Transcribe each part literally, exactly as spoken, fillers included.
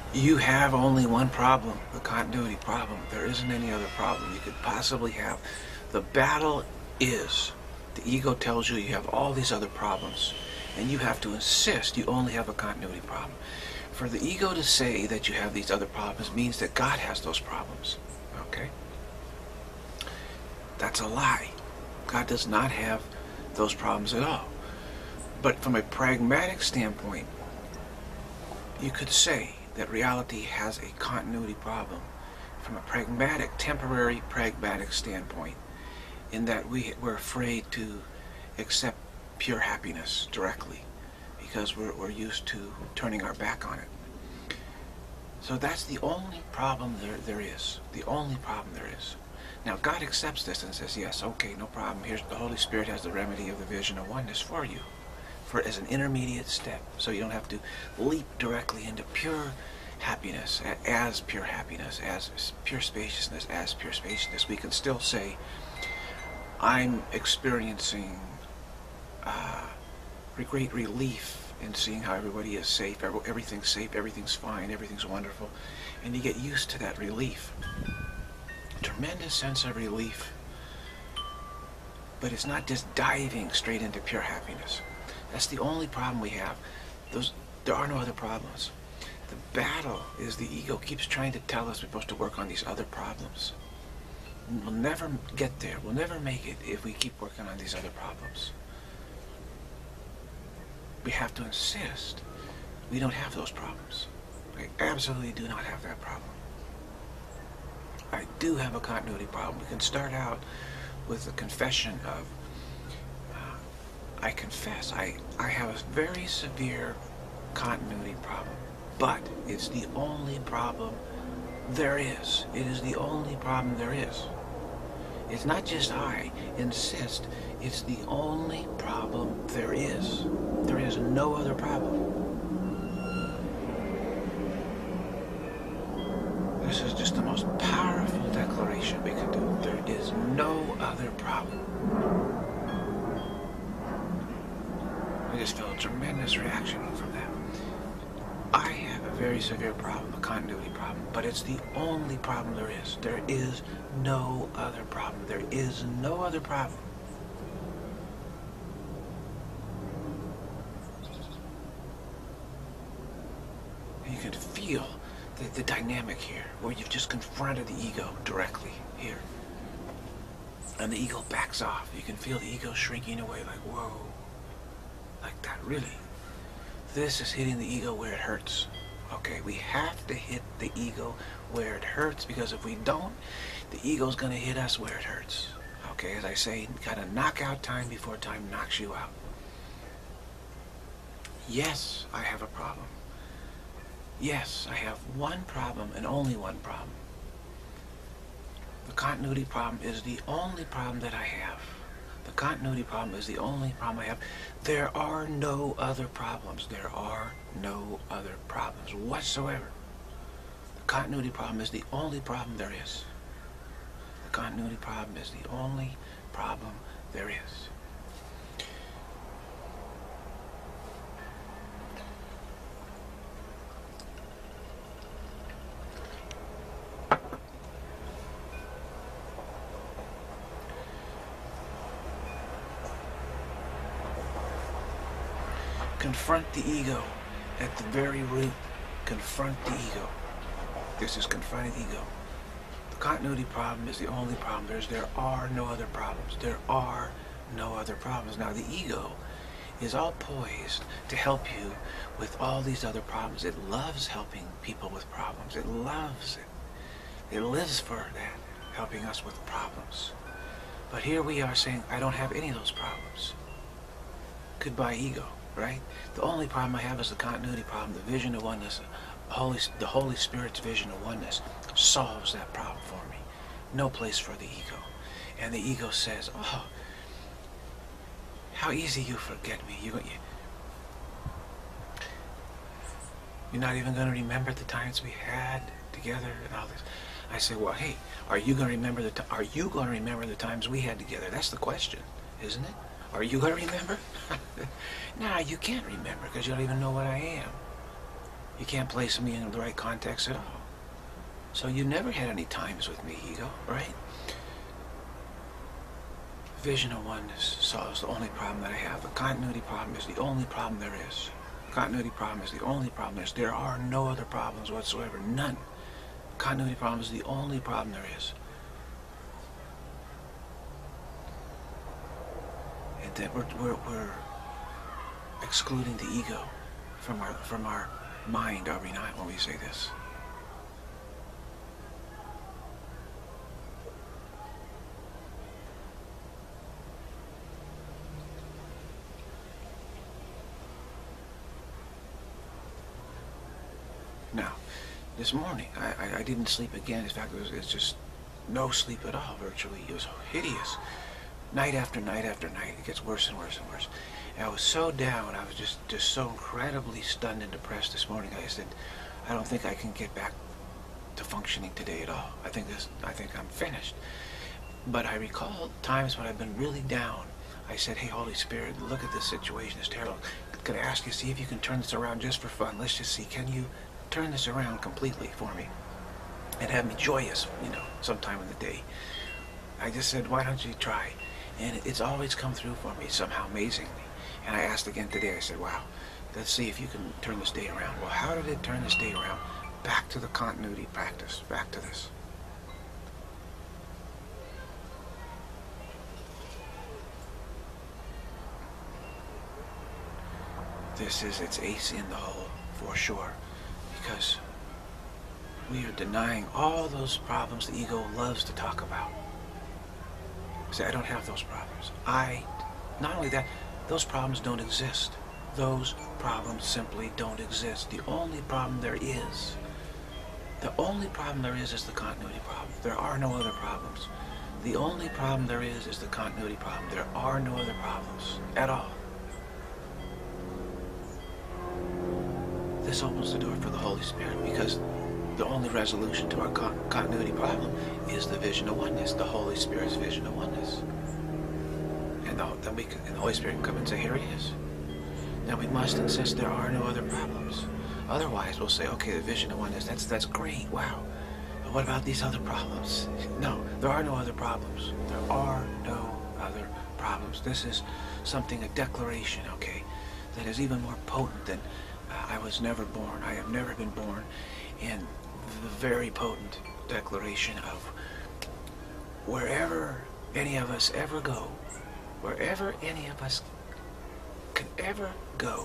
You have only one problem, the continuity problem. There isn't any other problem you could possibly have. The battle is, the ego tells you you have all these other problems, and you have to insist you only have a continuity problem. For the ego to say that you have these other problems means that God has those problems. Okay? That's a lie. God does not have those problems at all. But from a pragmatic standpoint, you could say that reality has a continuity problem from a pragmatic, temporary pragmatic standpoint, in that we, we're afraid to accept pure happiness directly because we're, we're used to turning our back on it. So that's the only problem there, there is. The only problem there is. Now God accepts this and says, yes, okay, no problem. Here's the Holy Spirit has the remedy of the vision of oneness for you, for as an intermediate step, so you don't have to leap directly into pure happiness, as pure happiness, as pure spaciousness, as pure spaciousness. We can still say, I'm experiencing uh, great relief in seeing how everybody is safe, everything's safe, everything's fine, everything's wonderful, and you get used to that relief. Tremendous sense of relief, but it's not just diving straight into pure happiness. That's the only problem we have. Those, there are no other problems. The battle is the ego keeps trying to tell us we're supposed to work on these other problems. We'll never get there. We'll never make it if we keep working on these other problems. We have to insist we don't have those problems. We absolutely do not have that problem. I do have a continuity problem. We can start out with the confession of, uh, I confess, I, I have a very severe continuity problem, but it's the only problem there is. It is the only problem there is. It's not just I insist, it's the only problem there is. There is no other problem. This is just the most powerful declaration we can do. There is no other problem. I just felt a tremendous reaction from that. I have a very severe problem, a continuity problem, but it's the only problem there is. There is no other problem. There is no other problem. You can feel the, the dynamic here, where you've just confronted the ego directly here. And the ego backs off. You can feel the ego shrinking away, like, whoa. Like that, really. This is hitting the ego where it hurts. Okay, we have to hit the ego where it hurts, because if we don't, the ego's going to hit us where it hurts. Okay, as I say, kind of knock out time before time knocks you out. Yes, I have a problem. Yes, I have one problem and only one problem. The continuity problem is the only problem that I have. The continuity problem is the only problem I have. There are no other problems. There are no other problems whatsoever. The continuity problem is the only problem there is. The continuity problem is the only problem there is. Confront the ego at the very root. Confront the ego. This is confronting the ego. The continuity problem is the only problem. There's, there are no other problems. There are no other problems. Now the ego is all poised to help you with all these other problems. It loves helping people with problems. It loves it. It lives for that, helping us with problems. But here we are saying, I don't have any of those problems. Goodbye, ego. Right? The only problem I have is the continuity problem, the vision of oneness. Holy, the Holy Spirit's vision of oneness solves that problem for me. No place for the ego. And the ego says, oh, how easy you forget me. You, you, you're not even going to remember the times we had together and all this. I say, well, hey, are you going to remember the are you going to remember the times we had together? That's the question, isn't it? Are you going to remember? Nah, you can't remember because you don't even know what I am. You can't place me in the right context at all. So you never had any times with me, ego, right? Vision of oneness solves the only problem that I have. The continuity problem is the only problem there is. The continuity problem is the only problem there is. There are no other problems whatsoever. None. Continuity problem is the only problem there is. And that we're, we're, we're excluding the ego from our, from our mind, are we not, when we say this? Now, this morning, I, I, I didn't sleep again. In fact, it was, it's just no sleep at all, virtually. It was hideous. Night after night after night, it gets worse and worse and worse. And I was so down, I was just, just so incredibly stunned and depressed this morning. I said, I don't think I can get back to functioning today at all. I think this, I think I'm finished. But I recall times when I've been really down. I said, hey, Holy Spirit, look at this situation. It's terrible. Can I ask you, see if you can turn this around just for fun? Let's just see, can you turn this around completely for me and have me joyous, you know, sometime in the day? I just said, why don't you try? And it's always come through for me somehow amazingly. And I asked again today, I said, wow, let's see if you can turn this day around. Well, how did it turn this day around? Back to the continuity practice, back to this. This is its ace in the hole, for sure. Because we are denying all those problems the ego loves to talk about. Say, I don't have those problems. I, not only that, those problems don't exist. Those problems simply don't exist. The only problem there is, the only problem there is is the continuity problem. There are no other problems. The only problem there is is the continuity problem. There are no other problems at all. This opens the door for the Holy Spirit, because the only resolution to our con continuity problem is the vision of oneness, the Holy Spirit's vision of oneness. And the, then we can, and the Holy Spirit can come and say, here it is. Now we must insist there are no other problems. Otherwise we'll say, okay, the vision of oneness, that's, that's great, wow. But what about these other problems? No, there are no other problems. There are no other problems. This is something, a declaration, okay, that is even more potent than I was never born, I have never been born, and the very potent declaration of wherever any of us ever go, wherever any of us can ever go,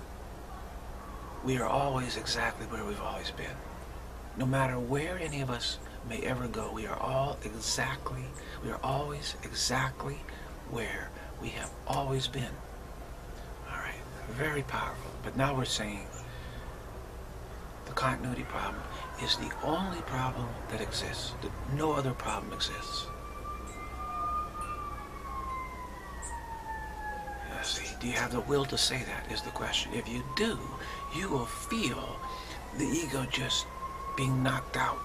we are always exactly where we've always been. No matter where any of us may ever go, we are all exactly, we are always exactly where we have always been. All right, very powerful. But now we're saying the continuity problem is the only problem that exists. That no other problem exists. Let's see, do you have the will to say that is the question. If you do, you will feel the ego just being knocked out,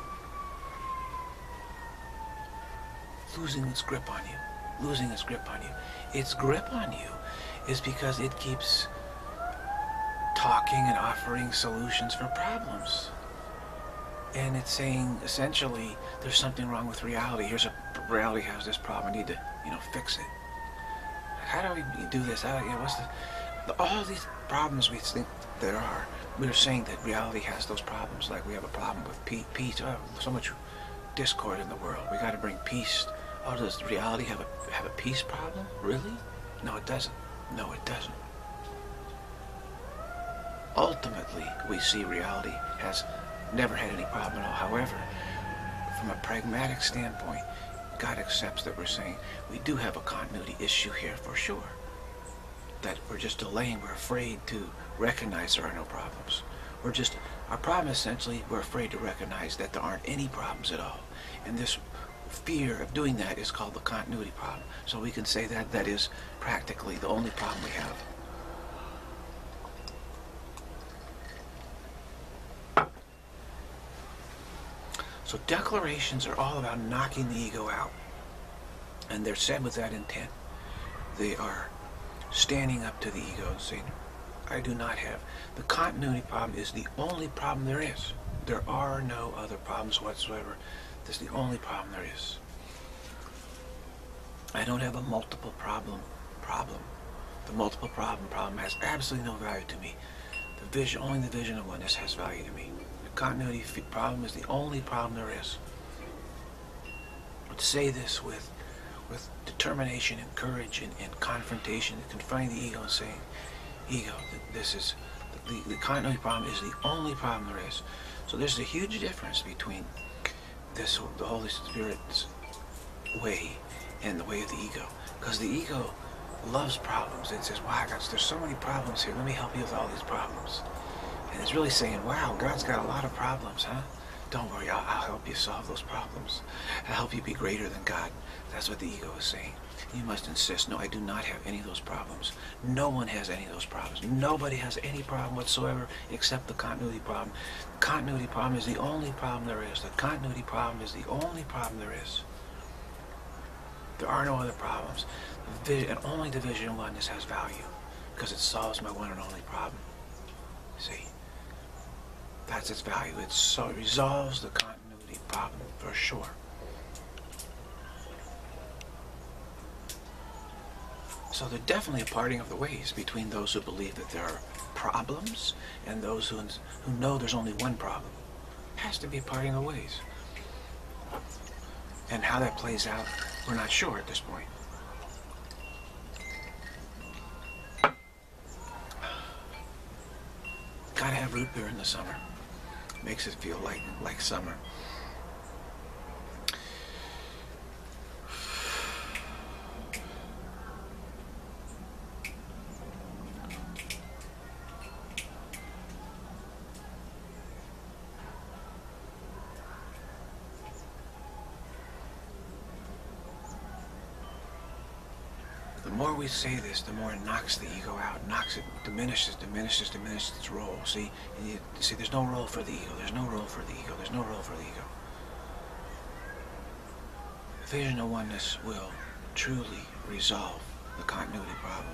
losing its grip on you, losing its grip on you. Its grip on you is because it keeps talking and offering solutions for problems. And it's saying, essentially, there's something wrong with reality. Here's a reality has this problem. I need to, you know, fix it. How do we do this? How, you know, what's the, the, all these problems we think there are, we're saying that reality has those problems. Like we have a problem with peace. Oh, so much discord in the world. We got to bring peace. Oh, does reality have a have a peace problem? Really? No, it doesn't. No, it doesn't. Ultimately, we see reality has never had any problem at all. However, from a pragmatic standpoint, God accepts that we're saying we do have a continuity issue here for sure. That we're just delaying, we're afraid to recognize there are no problems. We're just, our problem essentially, we're afraid to recognize that there aren't any problems at all. And this fear of doing that is called the continuity problem. So we can say that that is practically the only problem we have. So declarations are all about knocking the ego out. And they're said with that intent. They are standing up to the ego and saying, I do not have. The continuity problem is the only problem there is. There are no other problems whatsoever. This is the only problem there is. I don't have a multiple problem problem. The multiple problem problem has absolutely no value to me. The vision, only the vision of oneness has value to me. The continuity problem is the only problem there is. But say this with with determination and courage and, and confrontation, and confronting the ego and saying, ego, this is the, the continuity problem is the only problem there is. So there's a huge difference between this, the Holy Spirit's way and the way of the ego, because the ego loves problems. It says, wow, God, there's so many problems here, let me help you with all these problems. And it's really saying, wow, God's got a lot of problems, huh? Don't worry, I'll, I'll help you solve those problems. I'll help you be greater than God. That's what the ego is saying. You must insist, no, I do not have any of those problems. No one has any of those problems. Nobody has any problem whatsoever except the continuity problem. The continuity problem is the only problem there is. The continuity problem is the only problem there is. There are no other problems. And only the Vision of Oneness has value, because it solves my one and only problem. See? That's its value. It, so it resolves the continuity problem for sure. So there's definitely a parting of the ways between those who believe that there are problems and those who, who know there's only one problem. It has to be a parting of the ways. And how that plays out, we're not sure at this point. Gotta have root beer in the summer. Makes it feel like like summer. The more we say this, the more it knocks the ego out, knocks it, diminishes, diminishes, diminishes its role. See, and you, see, there's no role for the ego. There's no role for the ego. There's no role for the ego. The Vision of Oneness will truly resolve the continuity problem,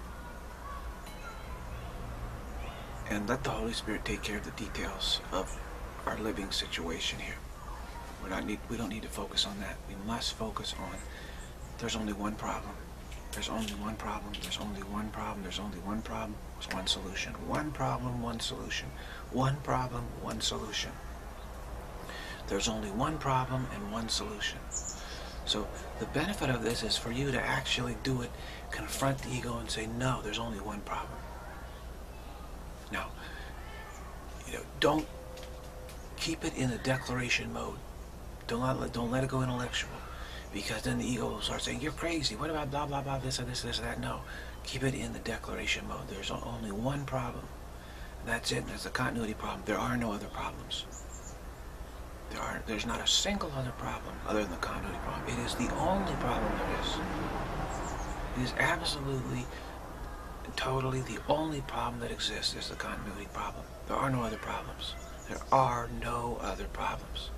and let the Holy Spirit take care of the details of our living situation here. We're not need, we don't need to focus on that. We must focus on there's only one problem. There's only one problem, there's only one problem, there's only one problem, there's one solution. One problem, one solution. One problem, one solution. There's only one problem and one solution. So the benefit of this is for you to actually do it, confront the ego and say, no, there's only one problem. Now, you know, don't keep it in the declaration mode. Don't let, don't let it go intellectual. Because then the ego will start saying, you're crazy, what about blah, blah, blah, this, and this, this, that. No, keep it in the declaration mode. There's only one problem. And that's it, and that's the continuity problem. There are no other problems. There are, there's not a single other problem other than the continuity problem. It is the only problem there is. It is absolutely, totally the only problem that exists is the continuity problem. There are no other problems. There are no other problems.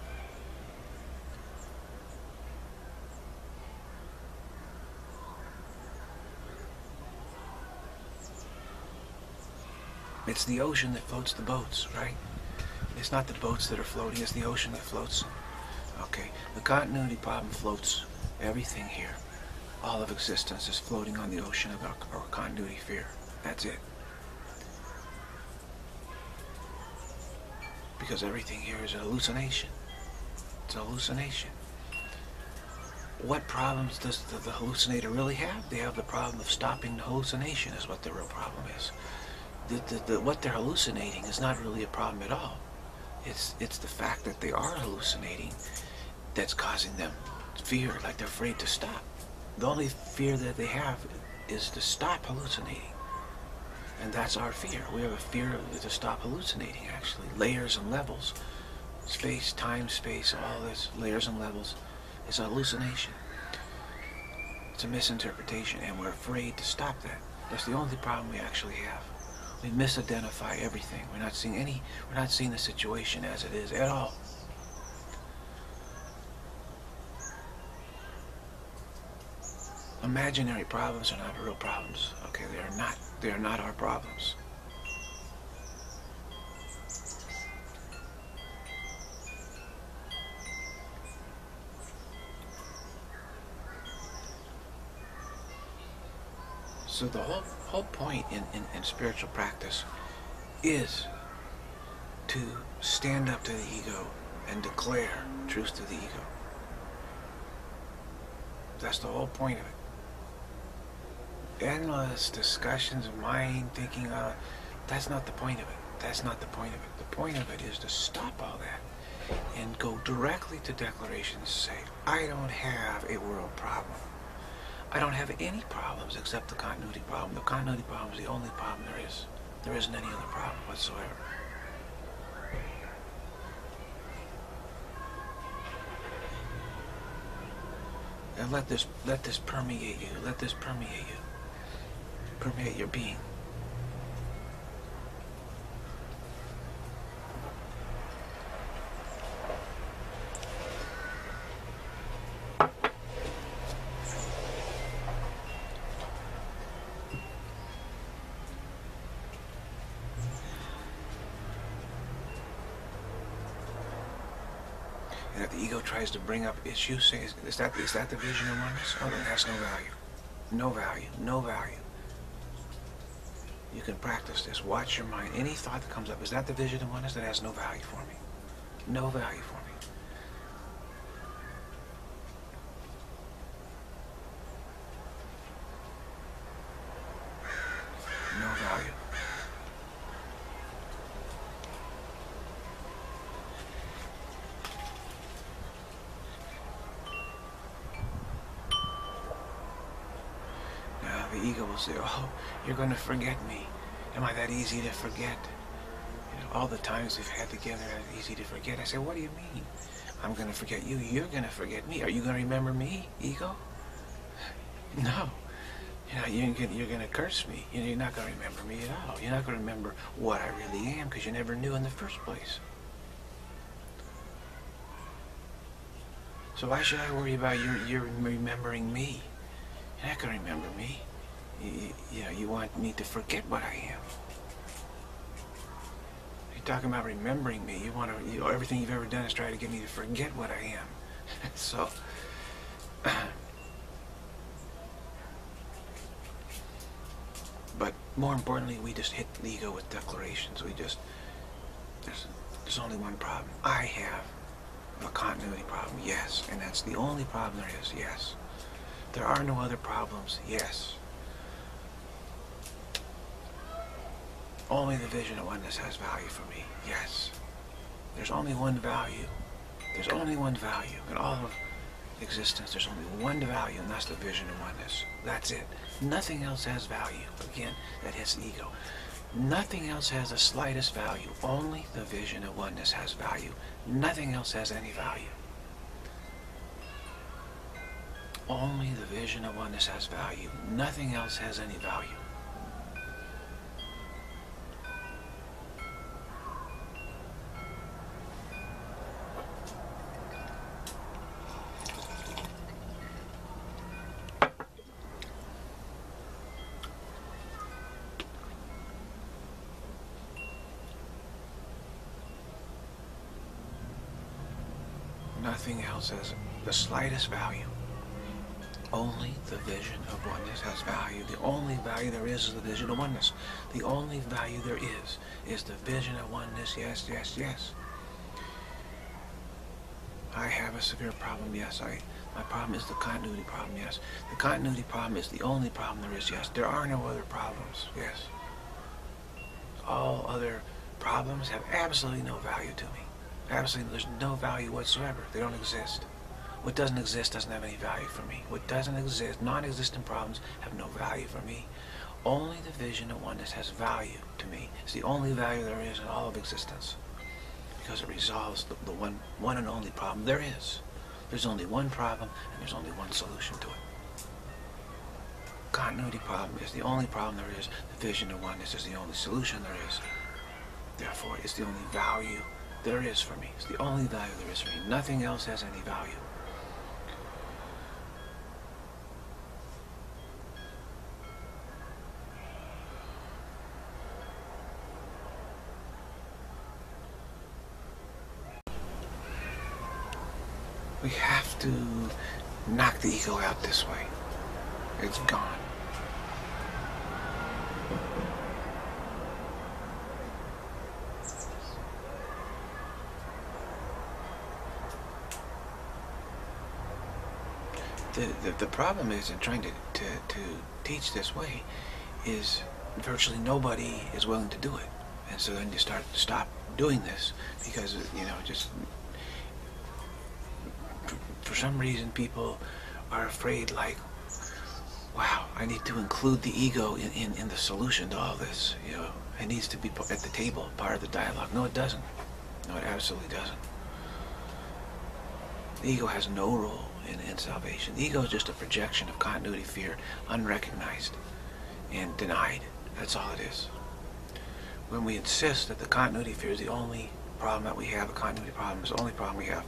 It's the ocean that floats the boats, right? It's not the boats that are floating, it's the ocean that floats. Okay, the continuity problem floats everything here. All of existence is floating on the ocean of our, our continuity fear. That's it. Because everything here is a hallucination. It's a hallucination. What problems does the, the hallucinator really have? They have the problem of stopping the hallucination is what the real problem is. The, the, the, what they're hallucinating is not really a problem at all. It's, it's the fact that they are hallucinating that's causing them fear, like they're afraid to stop. The only fear that they have is to stop hallucinating. And that's our fear. We have a fear to stop hallucinating, actually. Layers and levels. Space, time, space, all this, layers and levels. It's a hallucination. It's a misinterpretation, and we're afraid to stop that. That's the only problem we actually have. We misidentify everything. We're not seeing any, we're not seeing the situation as it is at all. Imaginary problems are not real problems. Okay, they are not. They are not our problems. So the whole whole point in, in, in spiritual practice is to stand up to the ego and declare truth to the ego. That's the whole point of it. Endless discussions of mind, thinking, uh, that's not the point of it. That's not the point of it. The point of it is to stop all that and go directly to declarations. Say, I don't have a world problem. I don't have any problems except the continuity problem. The continuity problem is the only problem there is. There isn't any other problem whatsoever. And let this let this permeate you. Let this permeate you. Permeate your being. And if the ego tries to bring up issues, say, is that, is that the vision of oneness? Oh, then that's no value. No value. No value. You can practice this. Watch your mind. Any thought that comes up, is that the vision of oneness? That has no value for me. No value for me. No value. The ego will say, oh, you're going to forget me. Am I that easy to forget? You know, all the times we've had together, it's easy to forget. I say, what do you mean? I'm going to forget you. You're going to forget me. Are you going to remember me, ego? No. You know, you're going you're going to curse me. You know, you're not going to remember me at all. You're not going to remember what I really am because you never knew in the first place. So why should I worry about you, you remembering me? You're not going to remember me. You, you know, you want me to forget what I am. You're talking about remembering me. You want to, you know, everything you've ever done is try to get me to forget what I am. So, but more importantly, we just hit the ego with declarations. We just, there's, there's only one problem. I have a continuity problem, yes. And that's the only problem there is, yes. There are no other problems, yes. Only the vision of oneness has value for me, yes. There's only one value. There's only one value in all of existence. There's only one value, and that's the vision of oneness. That's it. Nothing else has value. Again, that hits the ego. Nothing else has the slightest value. Only the vision of oneness has value. Nothing else has any value. Only the vision of oneness has value. Nothing else has any value. Nothing else has the slightest value. Only the vision of oneness has value. The only value there is is the vision of oneness. The only value there is is the vision of oneness. Yes, yes, yes. I have a severe problem. Yes, I. My problem is the continuity problem. Yes. The continuity problem is the only problem there is. Yes. There are no other problems. Yes. All other problems have absolutely no value to me. Absolutely, there's no value whatsoever. They don't exist. What doesn't exist doesn't have any value for me. What doesn't exist, non-existent problems have no value for me. Only the vision of oneness has value to me. It's the only value there is in all of existence. Because it resolves the, the one, one and only problem there is. There's only one problem, and there's only one solution to it. Continuity problem is the only problem there is. The vision of oneness is the only solution there is. Therefore, it's the only value there is for me. It's the only value there is for me. Nothing else has any value. We have to knock the ego out this way. It's gone. The, the, the problem is in trying to, to, to teach this way is virtually nobody is willing to do it. And so then you start to stop doing this because, you know, just for some reason people are afraid, like, wow, I need to include the ego in, in, in the solution to all this. You know, it needs to be at the table, part of the dialogue. No, it doesn't. No, it absolutely doesn't. The ego has no role in, in salvation. The ego is just a projection of continuity fear, unrecognized and denied. That's all it is. When we insist that the continuity fear is the only problem that we have, the continuity problem is the only problem we have,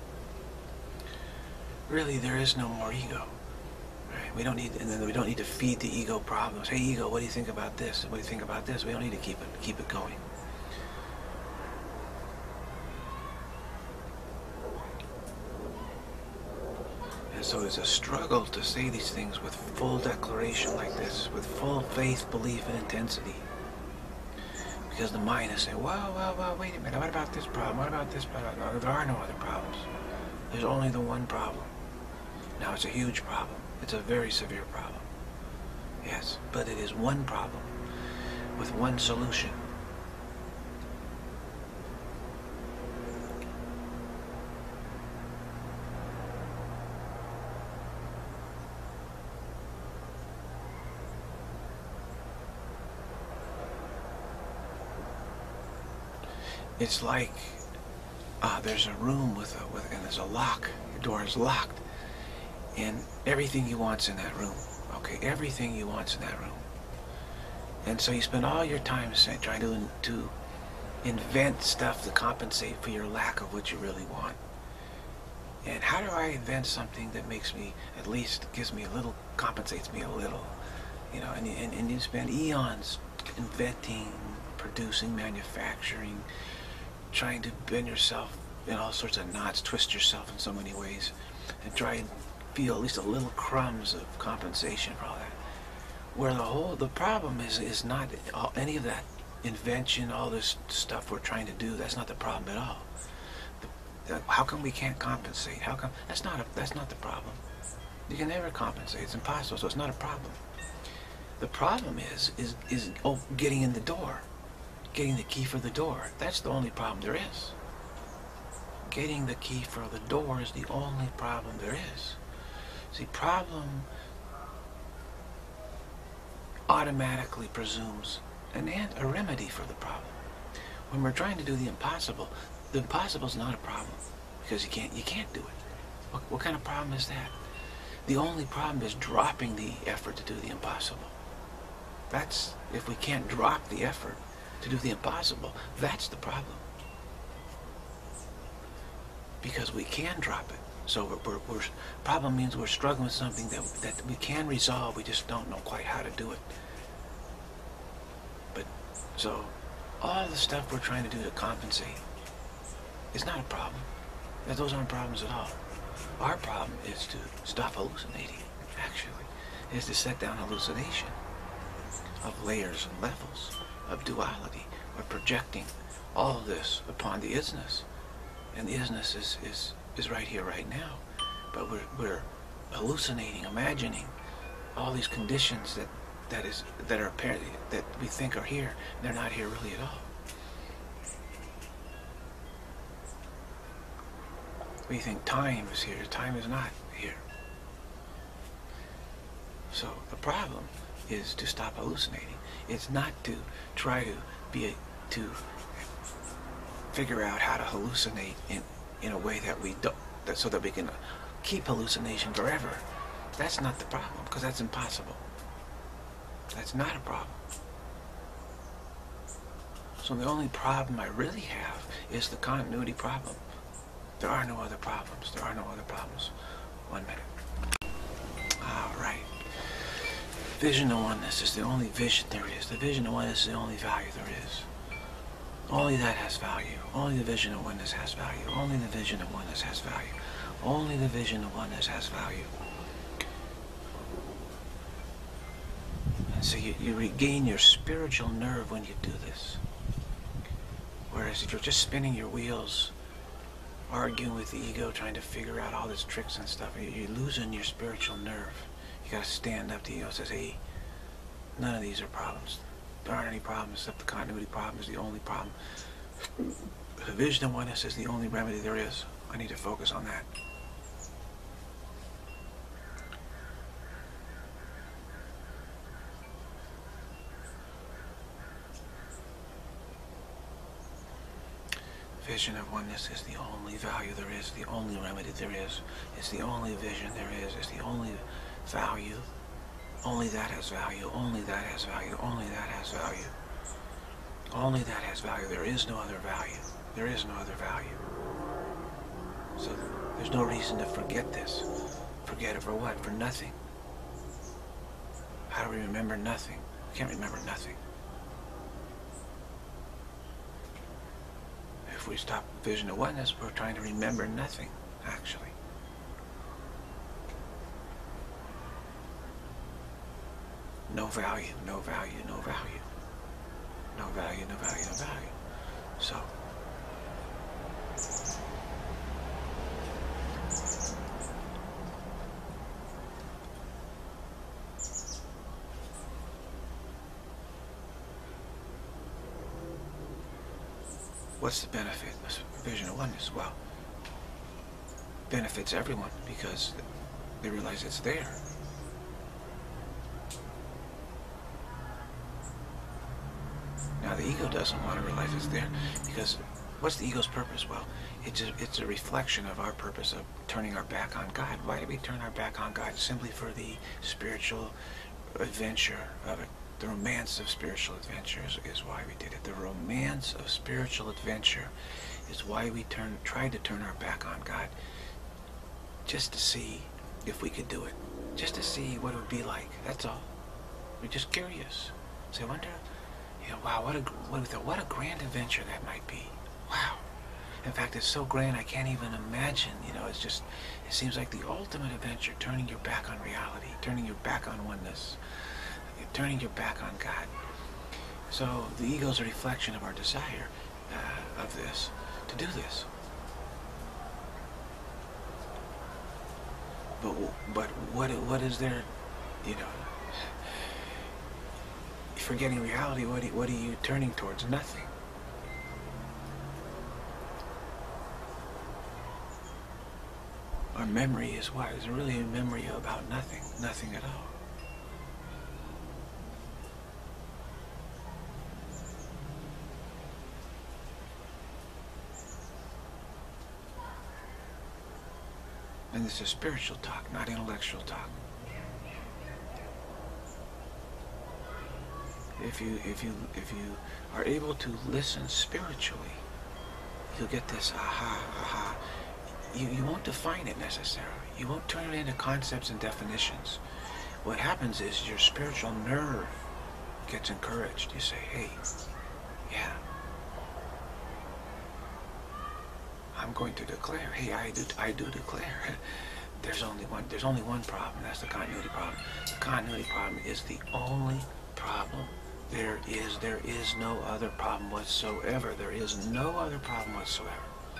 really there is no more ego. Right? We don't need, and then we don't need to feed the ego problems. Hey ego, what do you think about this? What do you think about this? We don't need to keep it keep it going. And so it's a struggle to say these things with full declaration like this, with full faith, belief, and intensity. Because the mind is saying, well, well, well, wait a minute, what about this problem? What about this problem? No, there are no other problems. There's only the one problem. Now, it's a huge problem. It's a very severe problem. Yes, but it is one problem with one solution. It's like uh, there's a room with a with and there's a lock. The door is locked, and everything you want's in that room. Okay, everything you want's in that room. And so you spend all your time saying, trying to to invent stuff to compensate for your lack of what you really want. And how do I invent something that makes me, at least gives me a little, compensates me a little, you know? And and, and you spend eons inventing, producing, manufacturing, trying to bend yourself in all sorts of knots, twist yourself in so many ways, and try and feel at least a little crumbs of compensation for all that. Where the whole, the problem is is not all, any of that invention, all this stuff we're trying to do. That's not the problem at all. The, the, how come we can't compensate? How come? That's not a, that's not the problem. You can never compensate. It's impossible. So it's not a problem. The problem is is is oh, getting in the door. Getting the key for the door. That's the only problem there is. Getting the key for the door is the only problem there is. See, problem automatically presumes an end, a remedy for the problem. When we're trying to do the impossible, the impossible is not a problem because you can't you can't do it. What, what kind of problem is that? The only problem is dropping the effort to do the impossible. That's, if we can't drop the effort to do the impossible, that's the problem. Because we can drop it. So we're, we're, we're problem means we're struggling with something that that we can resolve. We just don't know quite how to do it. But so all the stuff we're trying to do to compensate is not a problem. Those aren't problems at all. Our problem is to stop hallucinating. Actually, is to set down hallucination of layers and levels of duality. We're projecting all of this upon the isness, and the isness is is is right here, right now. But we're we're hallucinating, imagining all these conditions that that is that are apparent that we think are here. And they're not here really at all. We think time is here. Time is not here. So the problem is to stop hallucinating. It's not to try to be a, to figure out how to hallucinate in in a way that we don't, that so that we can keep hallucination forever. That's not the problem, because that's impossible. That's not a problem. So the only problem I really have is the continuity problem. There are no other problems. There are no other problems. One minute. All right. Vision-of-Oneness is the only vision there is. The Vision-of-Oneness is the only value there is. Only that has value. Only the Vision-of-Oneness has value. Only the Vision-of-Oneness has value. Only the vision of oneness has value. And so you, you regain your spiritual nerve when you do this. Whereas if you're just spinning your wheels, arguing with the ego, trying to figure out all these tricks and stuff, you're losing your spiritual nerve. You got to stand up to the ego and says, hey, none of these are problems. There aren't any problems except the continuity problem is the only problem. The vision of oneness is the only remedy there is. I need to focus on that. Vision of oneness is the only value there is, the only remedy there is. It's the only vision there is. It's the only value. Only that has value. Only that has value. Only that has value. Only that has value. There is no other value. There is no other value. So there's no reason to forget this. Forget it for what? For nothing. How do we remember nothing? We can't remember nothing. If we stop vision of oneness, we're trying to remember nothing, actually. No value, no value, no value. No value, no value, no value. So, what's the benefit of vision of oneness? Well, benefits everyone because they realize it's there. Now the ego doesn't want to realize it's there because what's the ego's purpose? Well, it's a, it's a reflection of our purpose of turning our back on God. Why do we turn our back on God? Simply for the spiritual adventure of it. The romance of spiritual adventure is, is why we did it. The romance of spiritual adventure is why we turn, tried to turn our back on God, just to see if we could do it, just to see what it would be like. That's all. We're just curious. So I wonder, you know, wow, what a what, we thought, what a grand adventure that might be. Wow. In fact, it's so grand I can't even imagine. You know, it's just, it seems like the ultimate adventure, turning your back on reality, turning your back on oneness. You're turning your back on God. So the ego is a reflection of our desire uh, of this, to do this. But but what what is there, you know? Forgetting reality. What are, what are you turning towards? Nothing. Our memory is what? Is really a memory about nothing, nothing at all. And this is spiritual talk, not intellectual talk. If you if you if you are able to listen spiritually, you'll get this aha, aha. You you won't define it necessarily. You won't turn it into concepts and definitions. What happens is your spiritual nerve gets encouraged. You say, hey, yeah, I'm going to declare. Hey, I do I do declare. There's only one there's only one problem. That's the continuity problem. The continuity problem is the only problem there is. There is no other problem whatsoever. There is no other problem whatsoever.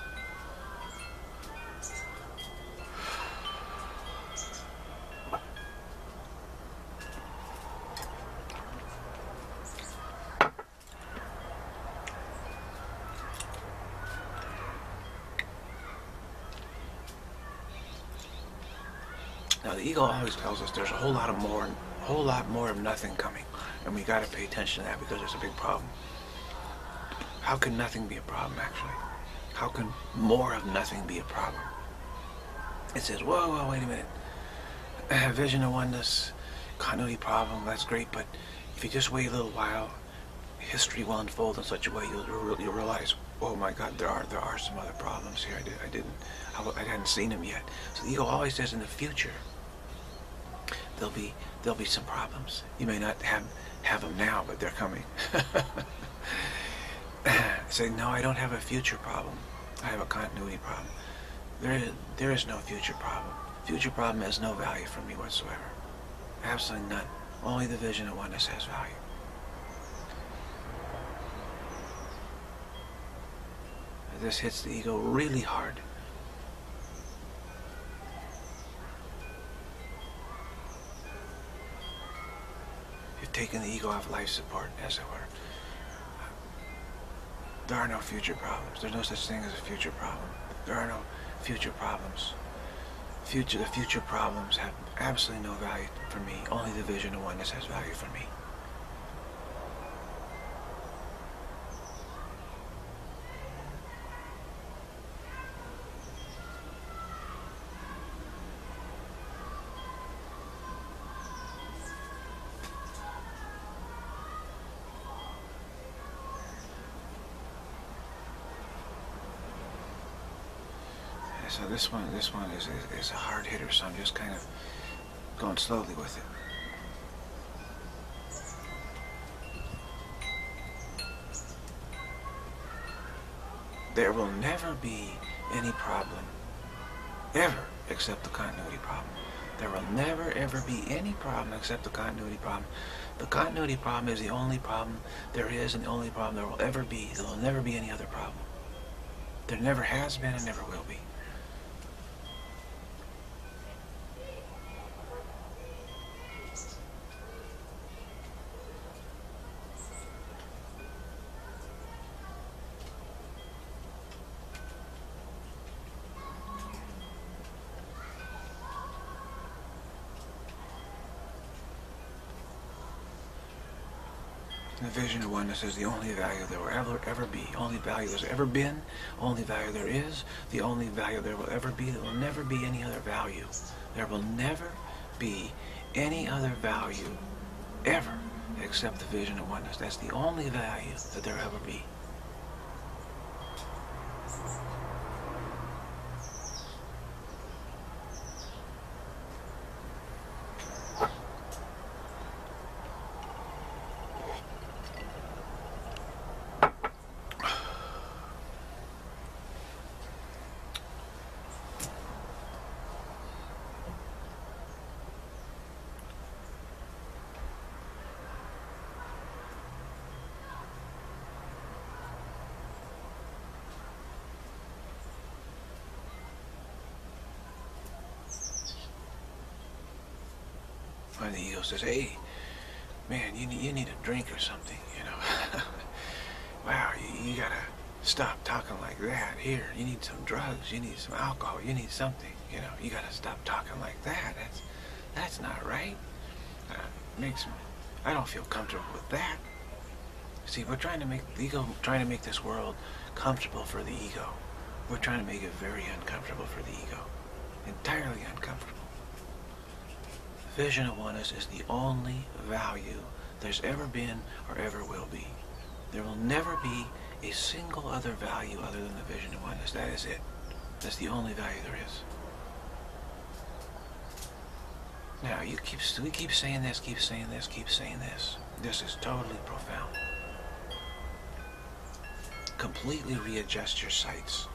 Now the ego always tells us there's a whole lot of more, a whole lot more of nothing coming, and we got to pay attention to that because there's a big problem. How can nothing be a problem, actually? How can more of nothing be a problem? It says, whoa, whoa, wait a minute. Vision of oneness, continuity problem, that's great, but if you just wait a little while, history will unfold in such a way you'll, you'll realize, oh my God, there are there are some other problems here. I, did, I didn't, I, I hadn't seen them yet. So the ego always says in the future, there'll be there'll be some problems. You may not have have them now, but they're coming. Say, no, I don't have a future problem. I have a continuity problem. There is, there is no future problem. Future problem has no value for me whatsoever. Absolutely none. Only the vision of oneness has value. This hits the ego really hard. You've taken the ego off life support, as it were. There are no future problems. There's no such thing as a future problem. There are no future problems. Future, the future problems have absolutely no value for me. Only the vision of oneness has value for me. So this one, this one is, is, is a hard hitter, so I'm just kind of going slowly with it. There will never be any problem, ever, except the continuity problem. There will never, ever be any problem except the continuity problem. The continuity problem is the only problem there is and the only problem there will ever be. There will never be any other problem. There never has been and never will be. The vision of oneness is the only value there will ever, ever be. Only value there's ever been. Only value there is. The only value there will ever be. There will never be any other value. There will never be any other value ever except the vision of oneness. That's the only value that there will ever be. When the ego says, hey, man, you need, you need a drink or something, you know. Wow, you, you gotta stop talking like that. Here, you need some drugs, you need some alcohol, you need something, you know. You gotta stop talking like that. That's, that's not right. Uh, makes me, I don't feel comfortable with that. See, we're trying to make, the ego, trying to make this world comfortable for the ego. We're trying to make it very uncomfortable for the ego. Entirely uncomfortable. Vision of oneness is the only value there's ever been or ever will be. There will never be a single other value other than the vision of oneness. That is it. That's the only value there is. Now, you keep, we keep saying this, keep saying this, keep saying this. This is totally profound. Completely readjust your sights.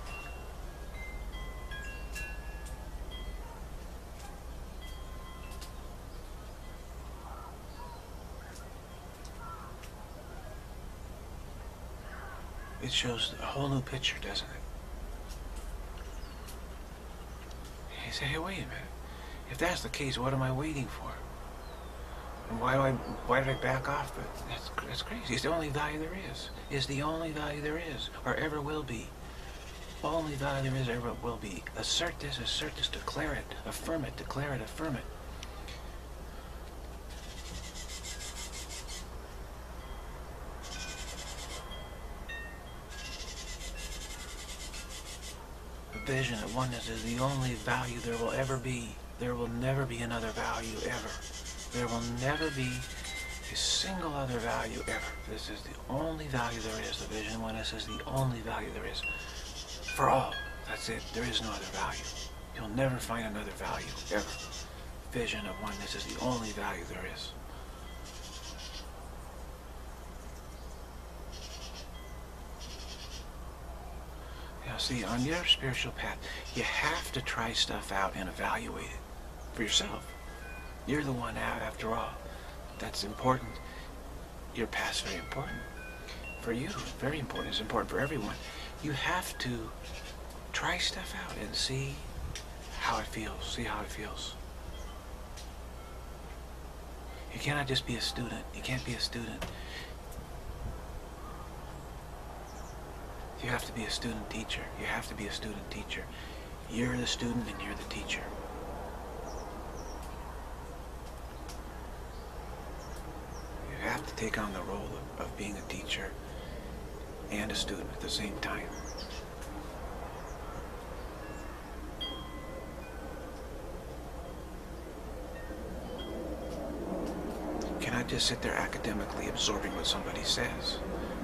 It shows a whole new picture, doesn't it? You say, hey, wait a minute. If that's the case, what am I waiting for? And why do I, why did I back off? But that's, that's crazy. It's the only value there is. It's the only value there is, or ever will be. Only value there is, or ever will be. Assert this, assert this, declare it, affirm it, declare it, affirm it. The vision of oneness is the only value there will ever be. There will never be another value ever. There will never be a single other value ever. This is the only value there is. The vision of oneness is the only value there is. For all. That's it. There is no other value. You'll never find another value ever. Vision of oneness is the only value there is. Now see, See, on your spiritual path, you have to try stuff out and evaluate it for yourself. You're the one out after all. That's important. Your path's very important. For you, very important. It's important for everyone. You have to try stuff out and see how it feels. See how it feels. You cannot just be a student. You can't be a student. You have to be a student teacher. You have to be a student teacher. You're the student and you're the teacher. You have to take on the role of, of being a teacher and a student at the same time. You cannot just sit there academically absorbing what somebody says.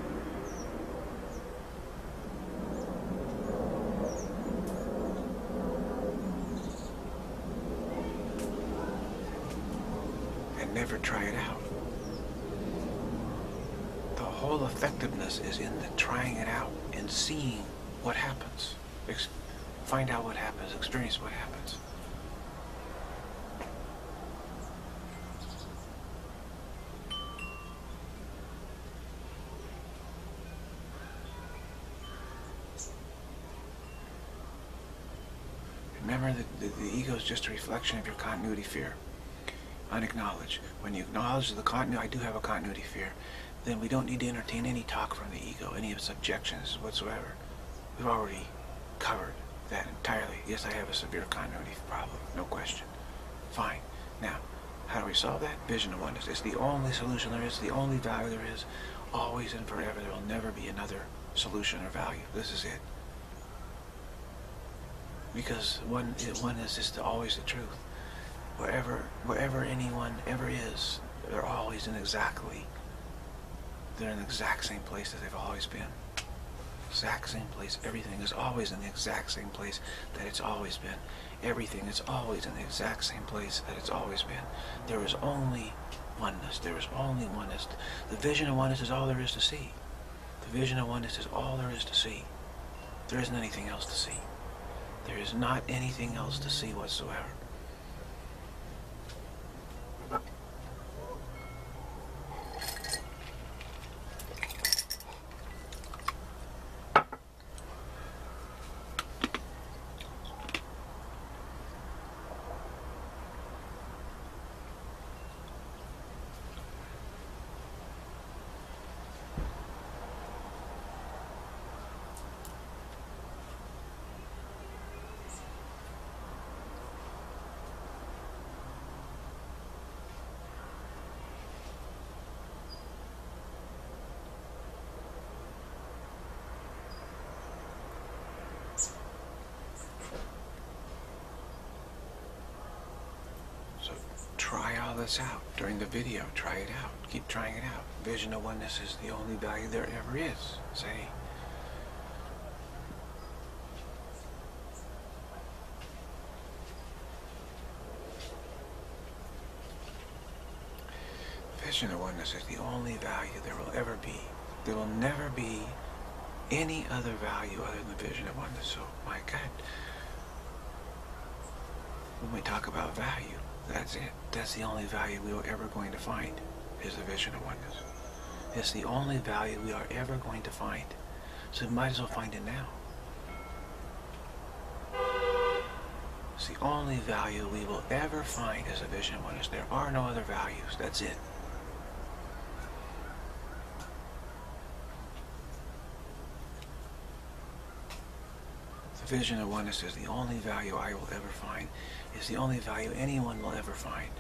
Never try it out. The whole effectiveness is in the trying it out and seeing what happens. Ex- find out what happens, experience what happens. Remember that the, the ego is just a reflection of your continuity fear. Unacknowledged. When you acknowledge the continuity, I do have a continuity fear, then we don't need to entertain any talk from the ego, any of its objections whatsoever. We've already covered that entirely. Yes, I have a severe continuity problem, no question. Fine. Now, how do we solve that? Vision of oneness. It's the only solution there is, the only value there is. Always and forever, there will never be another solution or value. This is it. Because one, oneness is the, always the truth. Wherever, wherever anyone ever is, they're always in exactly, they're in the exact same place that they've always been. Exact same place. Everything is always in the exact same place that it's always been. Everything is always in the exact same place that it's always been. There is only oneness. There is only oneness. The vision of oneness is all there is to see. The vision of oneness is all there is to see. There isn't anything else to see. There is not anything else to see whatsoever. Try all this out during the video. Try it out. Keep trying it out. Vision of oneness is the only value there ever is. Say. Vision of oneness is the only value there will ever be. There will never be any other value other than the vision of oneness. So, my God, when we talk about value, that's it. That's the only value we are ever going to find, is the vision of oneness. It's the only value we are ever going to find. So we might as well find it now. It's the only value we will ever find is the vision of oneness. There are no other values. That's it. The vision of oneness is the only value I will ever find. It's the only value anyone will ever find.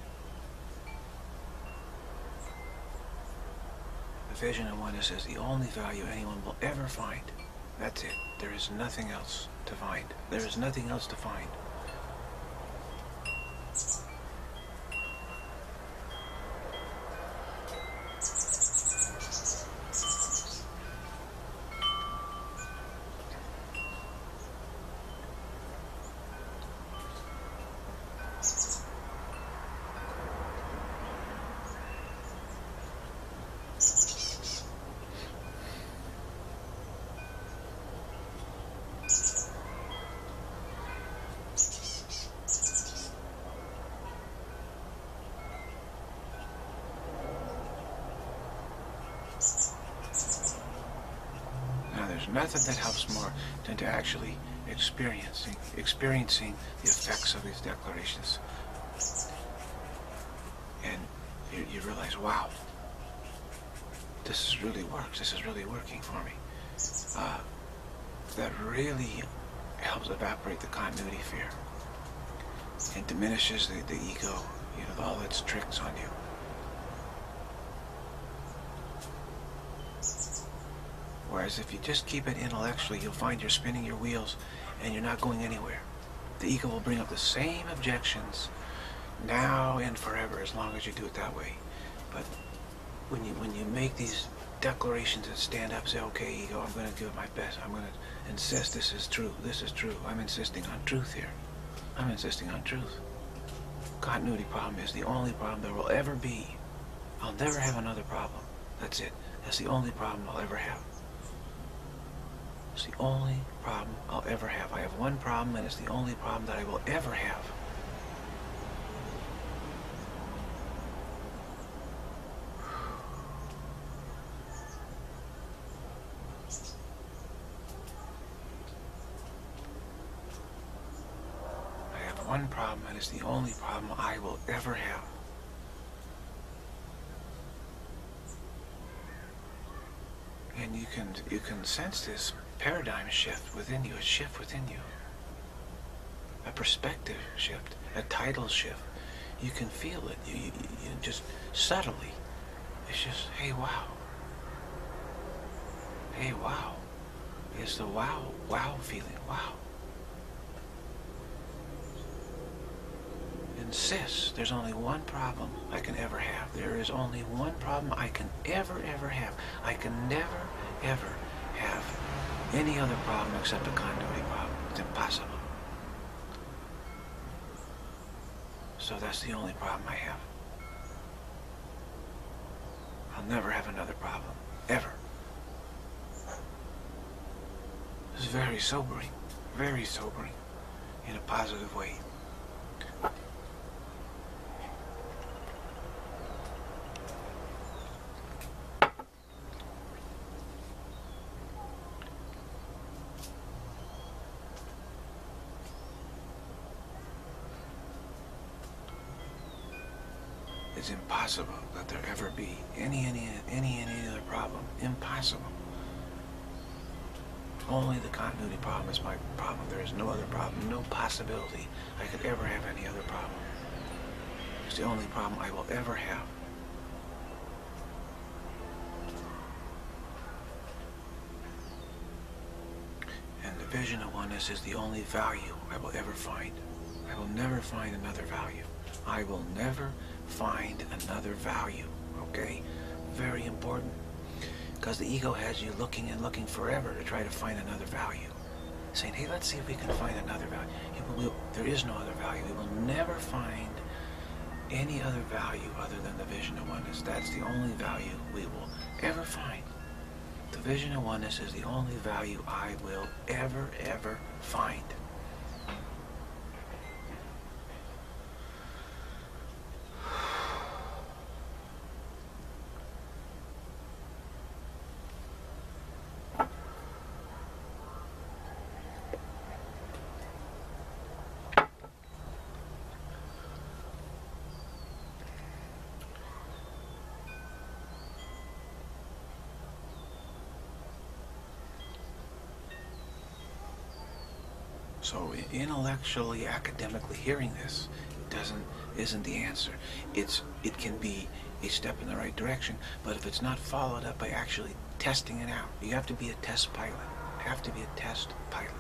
The vision of oneness is the only value anyone will ever find. That's it. There is nothing else to find. There is nothing else to find. There's nothing that helps more than to actually experiencing experiencing the effects of these declarations. And you, you realize, wow, this is really works. This is really working for me. Uh, that really helps evaporate the continuity fear. It diminishes the, the ego, you know, all its tricks on you. Whereas if you just keep it intellectually, you'll find you're spinning your wheels and you're not going anywhere. The ego will bring up the same objections now and forever as long as you do it that way. But when you when you make these declarations and stand up, say, okay, ego, I'm going to give it my best. I'm going to insist this is true. This is true. I'm insisting on truth here. I'm insisting on truth. Continuity problem is the only problem there will ever be. I'll never have another problem. That's it. That's the only problem I'll ever have. It's the only problem I'll ever have. I have one problem, and it's the only problem that I will ever have. I have one problem, and it's the only problem I will ever have. And you can you can sense this paradigm shift within you, a shift within you, a perspective shift, a title shift. You can feel it. You, you, you just subtly. It's just, hey, wow. Hey, wow. It's the wow, wow feeling. Wow. Insist. There's only one problem I can ever have. There is only one problem I can ever, ever have. I can never, ever have any other problem except a continuity problem. It's impossible. So that's the only problem I have. I'll never have another problem. Ever. It's very sobering. Very sobering. In a positive way. It's impossible that there ever be any, any, any, any other problem. Impossible. Only the continuity problem is my problem. There is no other problem, no possibility I could ever have any other problem. It's the only problem I will ever have. And the vision of oneness is the only value I will ever find. I will never find another value. I will never find another value, okay? Very important. Because the ego has you looking and looking forever to try to find another value. Saying, hey, let's see if we can find another value. Will, will, there is no other value. We will never find any other value other than the vision of oneness. That's the only value we will ever find. The vision of oneness is the only value I will ever, ever find. So intellectually, academically hearing this doesn't isn't the answer. It's it can be a step in the right direction, but if it's not followed up by actually testing it out, you have to be a test pilot. You have to be a test pilot.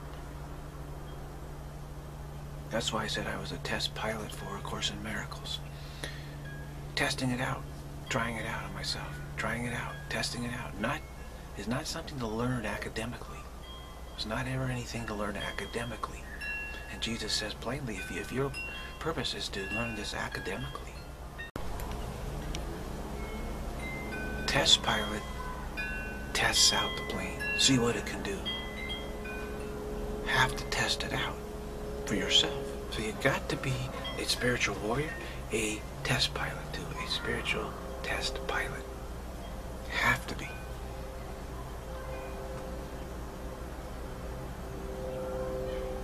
That's why I said I was a test pilot for A Course in Miracles. Testing it out, trying it out on myself, trying it out, testing it out. Not is not something to learn academically. It's not ever anything to learn academically. And Jesus says plainly, if, you, if your purpose is to learn this academically, test pilot tests out the plane, see what it can do. Have to test it out for yourself. So you got to be a spiritual warrior, a test pilot too, a spiritual test pilot. Have to be.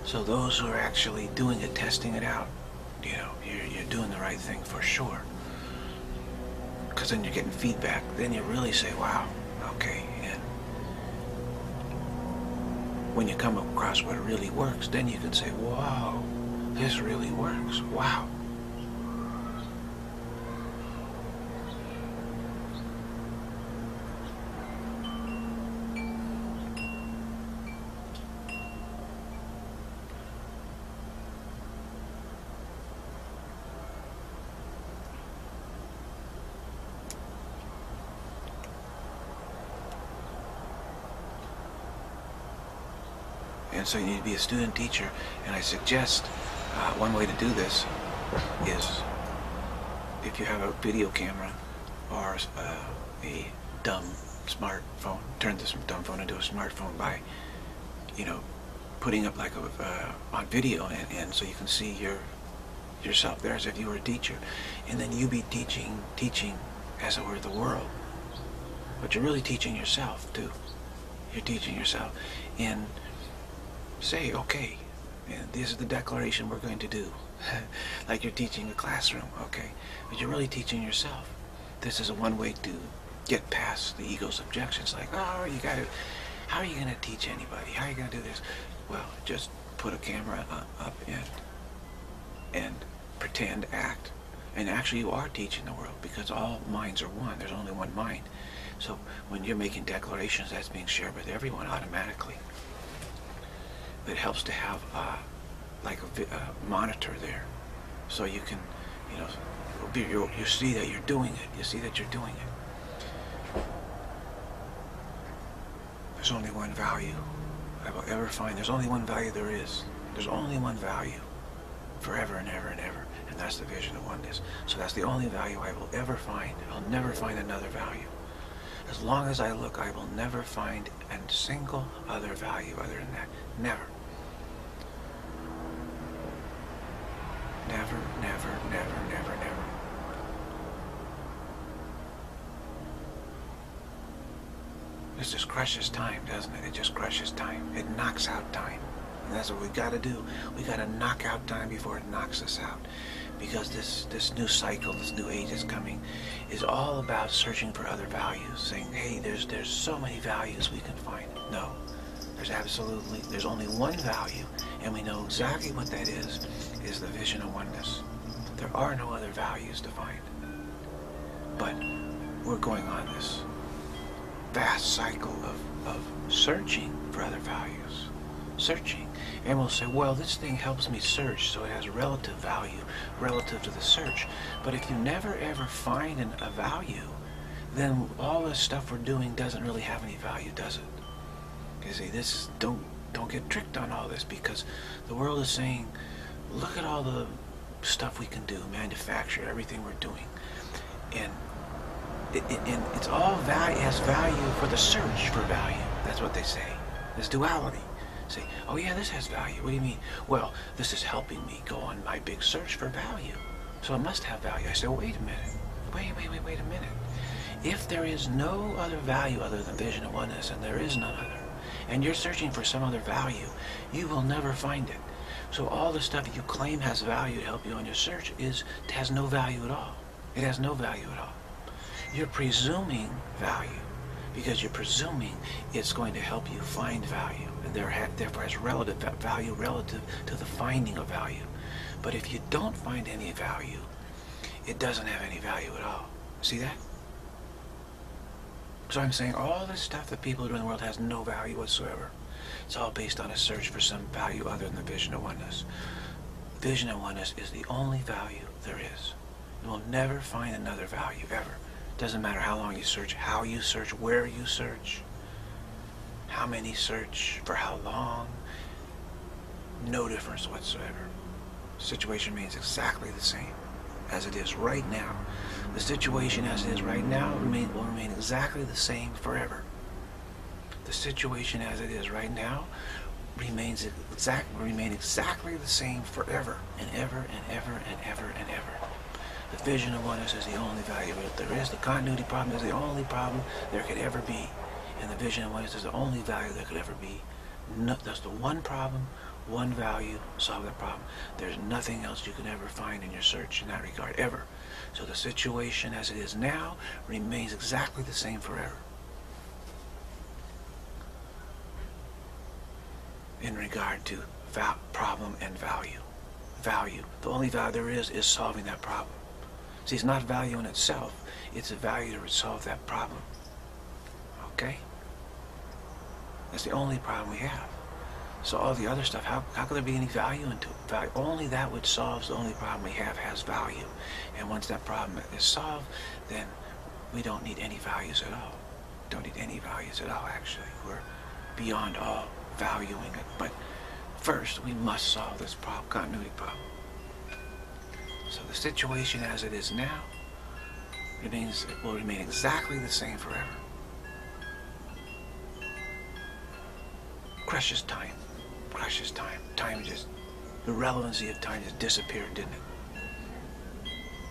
So those who are actually doing it, testing it out, you know, you're, you're doing the right thing for sure. Because then you're getting feedback. Then you really say, wow, okay. And when you come across what really works, then you can say, wow, this really works. Wow. And so you need to be a student teacher, and I suggest uh, one way to do this is if you have a video camera or uh, a dumb smartphone, turn this dumb phone into a smartphone by, you know, putting up like a uh, on video, and, and so you can see your yourself there as if you were a teacher, and then you be teaching teaching as it were the world, but you're really teaching yourself too. You're teaching yourself, and say, okay, and this is the declaration we're going to do. Like you're teaching a classroom, okay, but you're really teaching yourself. This is a one way to get past the ego's objections, like, oh, you gotta, how are you going to teach anybody? How are you going to do this? Well, just put a camera up and and pretend, act, and actually you are teaching the world, because all minds are one. There's only one mind. So when you're making declarations, that's being shared with everyone automatically. It helps to have uh, like a, a monitor there, so you can, you know, you you see that you're doing it. You see that you're doing it. There's only one value I will ever find. There's only one value there is. There's only one value, forever and ever and ever, and that's the vision of oneness. So that's the only value I will ever find. I'll never find another value. As long as I look, I will never find a single other value other than that. Never. Never, never, never, never, never. This just crushes time, doesn't it? It just crushes time. It knocks out time. And that's what we got to do. We got to knock out time before it knocks us out. Because this, this new cycle, this new age that's coming, is all about searching for other values. Saying, hey, there's, there's so many values we can find. No. There's absolutely, there's only one value, and we know exactly what that is, is the vision of oneness. There are no other values to find. But we're going on this vast cycle of, of searching for other values. Searching. And we'll say, well, this thing helps me search, so it has relative value relative to the search. But if you never ever find an, a value, then all this stuff we're doing doesn't really have any value, does it? You see, this is, don't don't get tricked on all this, because the world is saying, look at all the stuff we can do, manufacture, everything we're doing, and it, it, and it's all value, has value for the search for value. That's what they say. This duality. Say, oh yeah, this has value. What do you mean? Well, this is helping me go on my big search for value, so it must have value. I say, well, wait a minute. Wait, wait, wait, wait a minute. If there is no other value other than vision of oneness, and there is none other, and you're searching for some other value, you will never find it. So all the stuff you claim has value to help you on your search is has no value at all. It has no value at all. You're presuming value, because you're presuming it's going to help you find value, and therefore has relative value relative to the finding of value. But if you don't find any value, it doesn't have any value at all. See that? So I'm saying all this stuff that people do in the world has no value whatsoever. It's all based on a search for some value other than the vision of oneness. Vision of oneness is the only value there is. You will never find another value, ever. Doesn't matter how long you search, how you search, where you search, how many search, for how long. No difference whatsoever. The situation remains exactly the same as it is right now. The situation as it is right now remain, will remain exactly the same forever. The situation as it is right now remains exact, will remain exactly the same forever and ever and ever and ever and ever. The vision of oneness is the only value that there is. The continuity problem is the only problem there could ever be. And the vision of oneness is the only value there could ever be. No, that's the one problem One value, solve that problem. There's nothing else you can ever find in your search in that regard, ever. So the situation as it is now remains exactly the same forever. In regard to val problem and value. Value. The only value there is is solving that problem. See, it's not value in itself. It's a value to solve that problem. Okay? That's the only problem we have. So all the other stuff, how, how could there be any value into it? Value, only that which solves the only problem we have has value. And once that problem is solved, then we don't need any values at all. Don't need any values at all, actually. We're beyond all valuing it. But first, we must solve this problem, continuity problem. So the situation as it is now remains, it will remain exactly the same forever. Crushes time. Crushes time. Time just, the relevancy of time just disappeared, didn't it?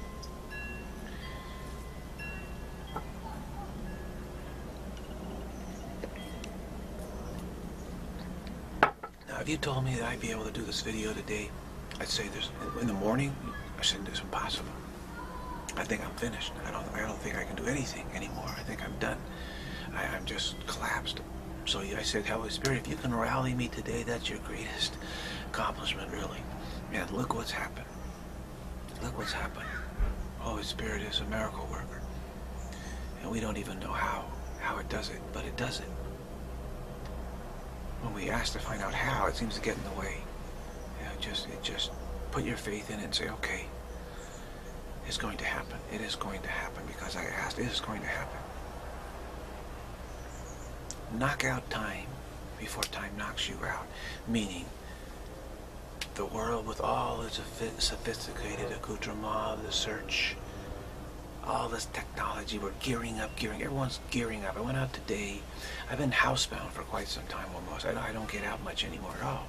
Now, if you told me that I'd be able to do this video today, I'd say there's, in the morning, I said it's impossible. I think I'm finished. I don't, I don't think I can do anything anymore. I think I'm done. I, I'm just collapsed. So I said, Holy Spirit, if you can rally me today, that's your greatest accomplishment, really. Man, look what's happened. Look what's happened. Holy Spirit is a miracle worker. And we don't even know how, how it does it, but it does it. When we ask to find out how, it seems to get in the way. You know, just, it just put your faith in it and say, okay, it's going to happen. It is going to happen because I asked. It is going to happen. Knock out time before time knocks you out. Meaning, the world with all its sophisticated accoutrement, the search, all this technology, we're gearing up, gearing, everyone's gearing up. I went out today. I've been housebound for quite some time almost. I, I don't get out much anymore at all.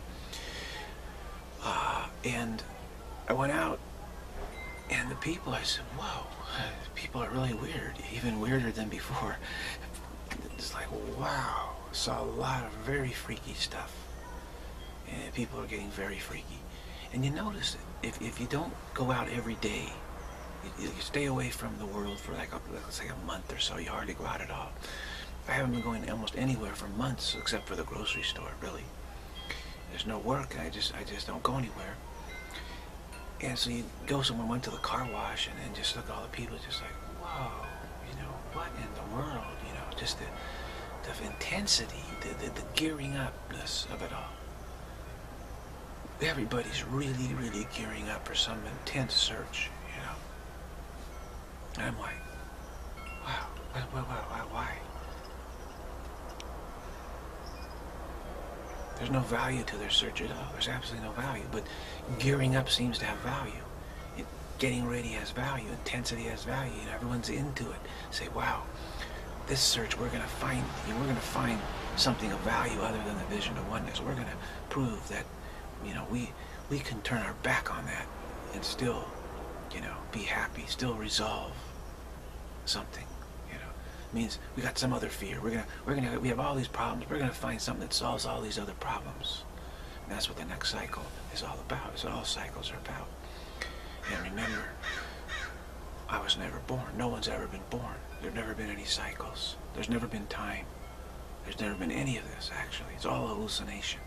Uh, and I went out, and the people, I said, whoa, people are really weird, even weirder than before. It's like, wow, saw a lot of very freaky stuff. And people are getting very freaky. And you notice it. If, if you don't go out every day, you, you stay away from the world for like, a, let's say a month or so, you hardly go out at all. I haven't been going almost anywhere for months except for the grocery store, really. There's no work, and I just, I just don't go anywhere. And so you go somewhere, went to the car wash, and then just look at all the people, just like, whoa, you know, what in the world, you know, just the, the intensity, the, the, the gearing upness of it all. Everybody's really, really gearing up for some intense search, you know. And I'm like, wow, why, why, why, why? There's no value to their search at all. There's absolutely no value. But gearing up seems to have value. It, getting ready has value. Intensity has value. And everyone's into it. Say, wow, this search, we're going to find, you know, we're going to find something of value other than the vision of oneness. We're going to prove that, you know, we we can turn our back on that and still, you know, be happy, still resolve something. Means we got some other fear. We're gonna, we're gonna, we have all these problems. We're gonna find something that solves all these other problems, and that's what the next cycle is all about. It's what all cycles are about. And remember, I was never born. No one's ever been born. There've never been any cycles. There's never been time. There's never been any of this. Actually, it's all hallucination.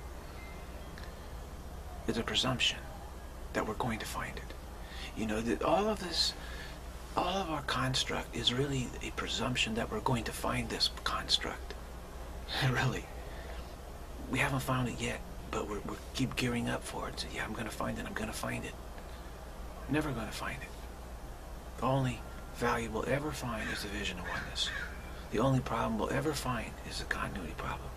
It's a presumption that we're going to find it. You know that all of this. All of our construct is really a presumption that we're going to find this construct. Really. We haven't found it yet, but we're, we keep gearing up for it. So yeah, I'm going to find it, I'm going to find it. I'm never going to find it. The only value we'll ever find is the vision of oneness. The only problem we'll ever find is the continuity problem.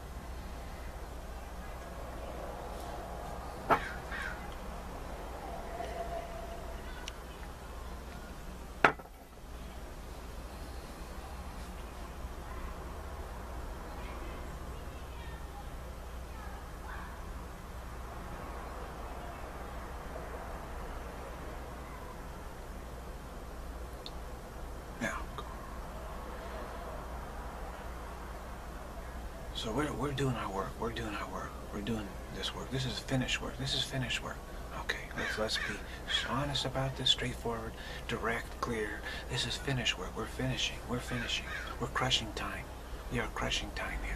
So we're, we're doing our work, we're doing our work, we're doing this work. This is finished work, this is finished work. Okay, let's, let's be honest about this, straightforward, direct, clear. This is finished work, we're finishing, we're finishing. We're crushing time. We are crushing time here.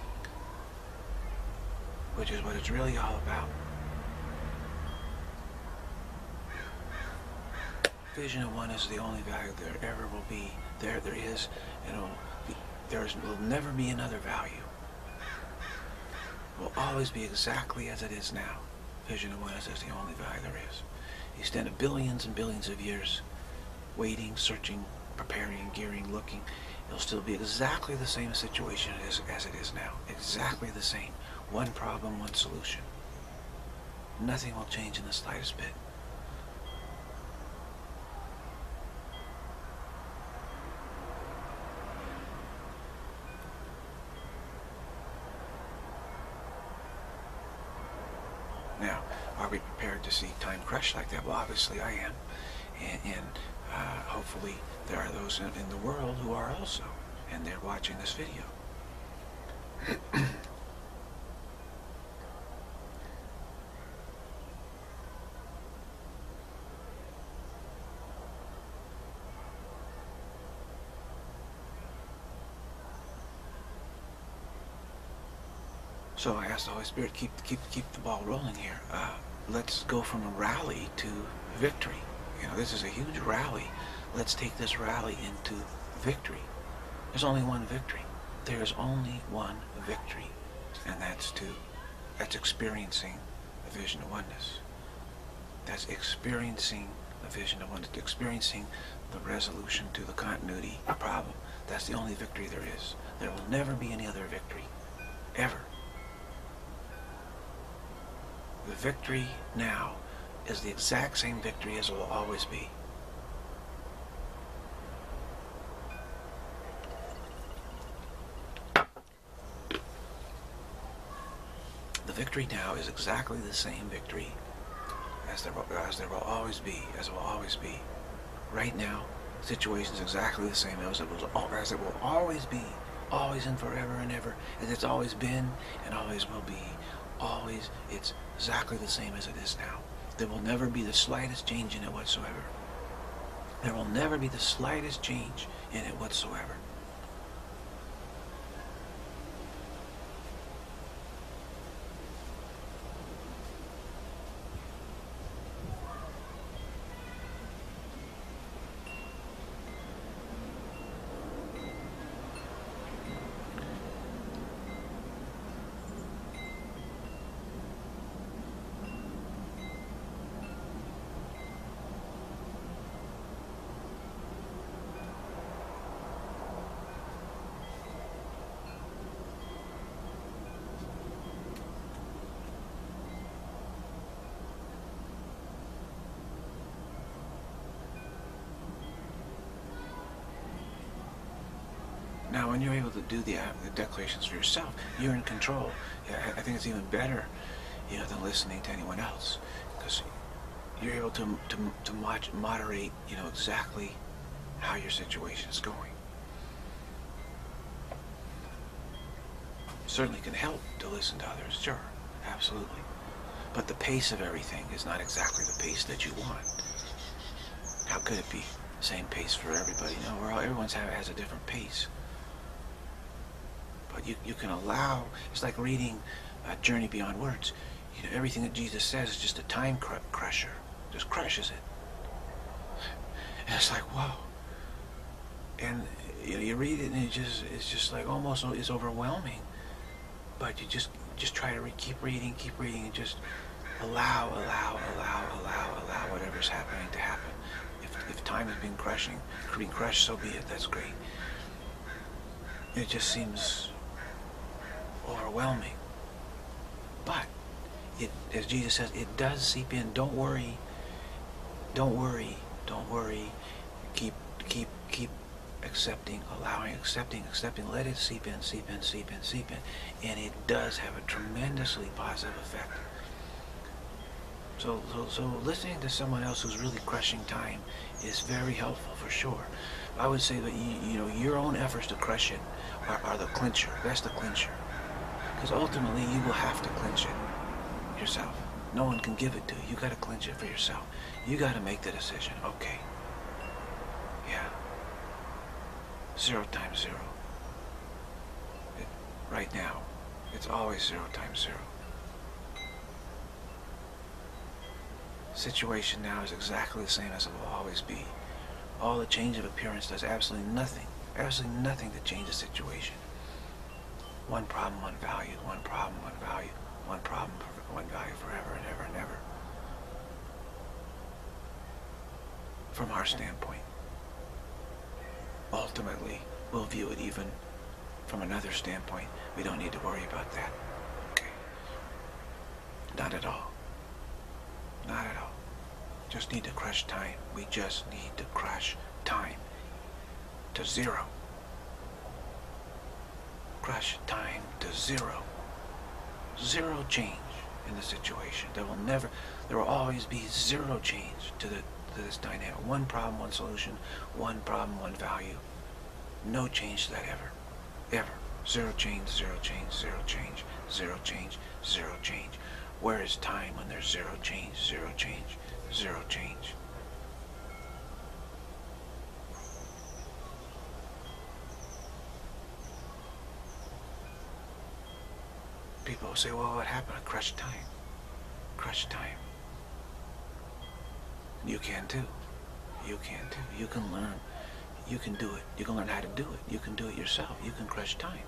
Which is what it's really all about. Vision of Oneness is the only value there ever will be. There, there is, and it'll be, there is, will never be another value. It will always be exactly as it is now. Vision of Oneness is the only value there is. You spend billions and billions of years waiting, searching, preparing, gearing, looking. It'll still be exactly the same situation as, as it is now. Exactly the same. One problem, one solution. Nothing will change in the slightest bit. Now, are we prepared to see time crush like that? Well, obviously I am. And, and uh, hopefully there are those in, in the world who are also. And they're watching this video. So I asked the Holy Spirit, keep keep keep the ball rolling here. Uh, let's go from a rally to victory. You know, this is a huge rally. Let's take this rally into victory. There's only one victory. There's only one victory, and that's to that's experiencing a vision of oneness. That's experiencing a vision of oneness. Experiencing the resolution to the continuity problem. That's the only victory there is. There will never be any other victory, ever. The victory now is the exact same victory as it will always be. The victory now is exactly the same victory as there will, as there will always be, as it will always be. Right now, the situation is exactly the same as it will, as it will always be, always and forever and ever, as it's always been and always will be. Always, it's exactly the same as it is now. There will never be the slightest change in it whatsoever. There will never be the slightest change in it whatsoever. Now, when you're able to do the, uh, the declarations for yourself, you're in control. I, I think it's even better, you know, than listening to anyone else, because you're able to to to mod moderate, you know, exactly how your situation is going. Certainly can help to listen to others, sure, absolutely. But the pace of everything is not exactly the pace that you want. How could it be the same pace for everybody? No, we're all, everyone's have, has a different pace. But you, you can allow, it's like reading uh, Journey Beyond Words. You know, everything that Jesus says is just a time cr crusher. Just crushes it. And it's like, whoa. And you know, you read it and it just, it's just like almost, it's overwhelming. But you just, just try to re keep reading, keep reading, and just allow, allow, allow, allow, allow whatever's happening to happen. If, if time is being crushing, being crushed, so be it. That's great. It just seems overwhelming. But it, as Jesus says, it does seep in. Don't worry. Don't worry. Don't worry. Keep, keep, keep accepting, allowing, accepting, accepting. Let it seep in, seep in, seep in, seep in. And it does have a tremendously positive effect. So, so, so listening to someone else who's really crushing time is very helpful for sure. I would say that you, you know, your own efforts to crush it are, are the clincher. That's the clincher. Because ultimately you will have to clinch it yourself. No one can give it to you. You got to clinch it for yourself. You got to make the decision. Okay. Yeah. Zero times zero. It, right now, it's always zero times zero. Situation now is exactly the same as it will always be. All the change of appearance does absolutely nothing. Absolutely nothing to change the situation. One problem, one value. One problem, one value. One problem, one value forever and ever and ever. From our standpoint. Ultimately, we'll view it even from another standpoint. We don't need to worry about that. Okay. Not at all. Not at all. Just need to crush time. We just need to crush time to zero. Crush time to zero. Zero change in the situation. There will never, there will always be zero change to the to this dynamic. One problem, one solution. One problem, one value. No change to that ever. Ever. Zero change, zero change, zero change, zero change, zero change. Where is time when there's zero change, zero change, zero change? People say, well, what happened? I crushed time. Crushed time. You can too. You can too. You can learn. You can do it. You can learn how to do it. You can do it yourself. You can crush time.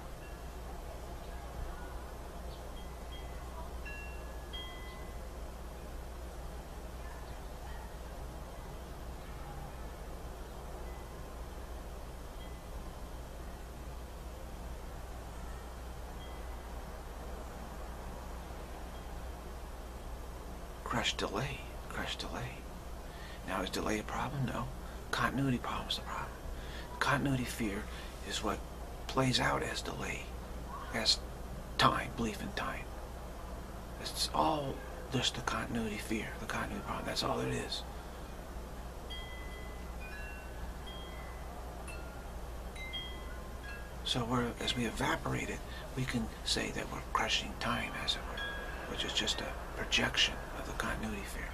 Crush delay. Crush delay. Now, is delay a problem? No. Continuity problem is the problem. Continuity fear is what plays out as delay, as time, belief in time. It's all just the continuity fear, the continuity problem. That's all it is. So we're, as we evaporate it, we can say that we're crushing time, as it were, which is just a projection of the continuity fear.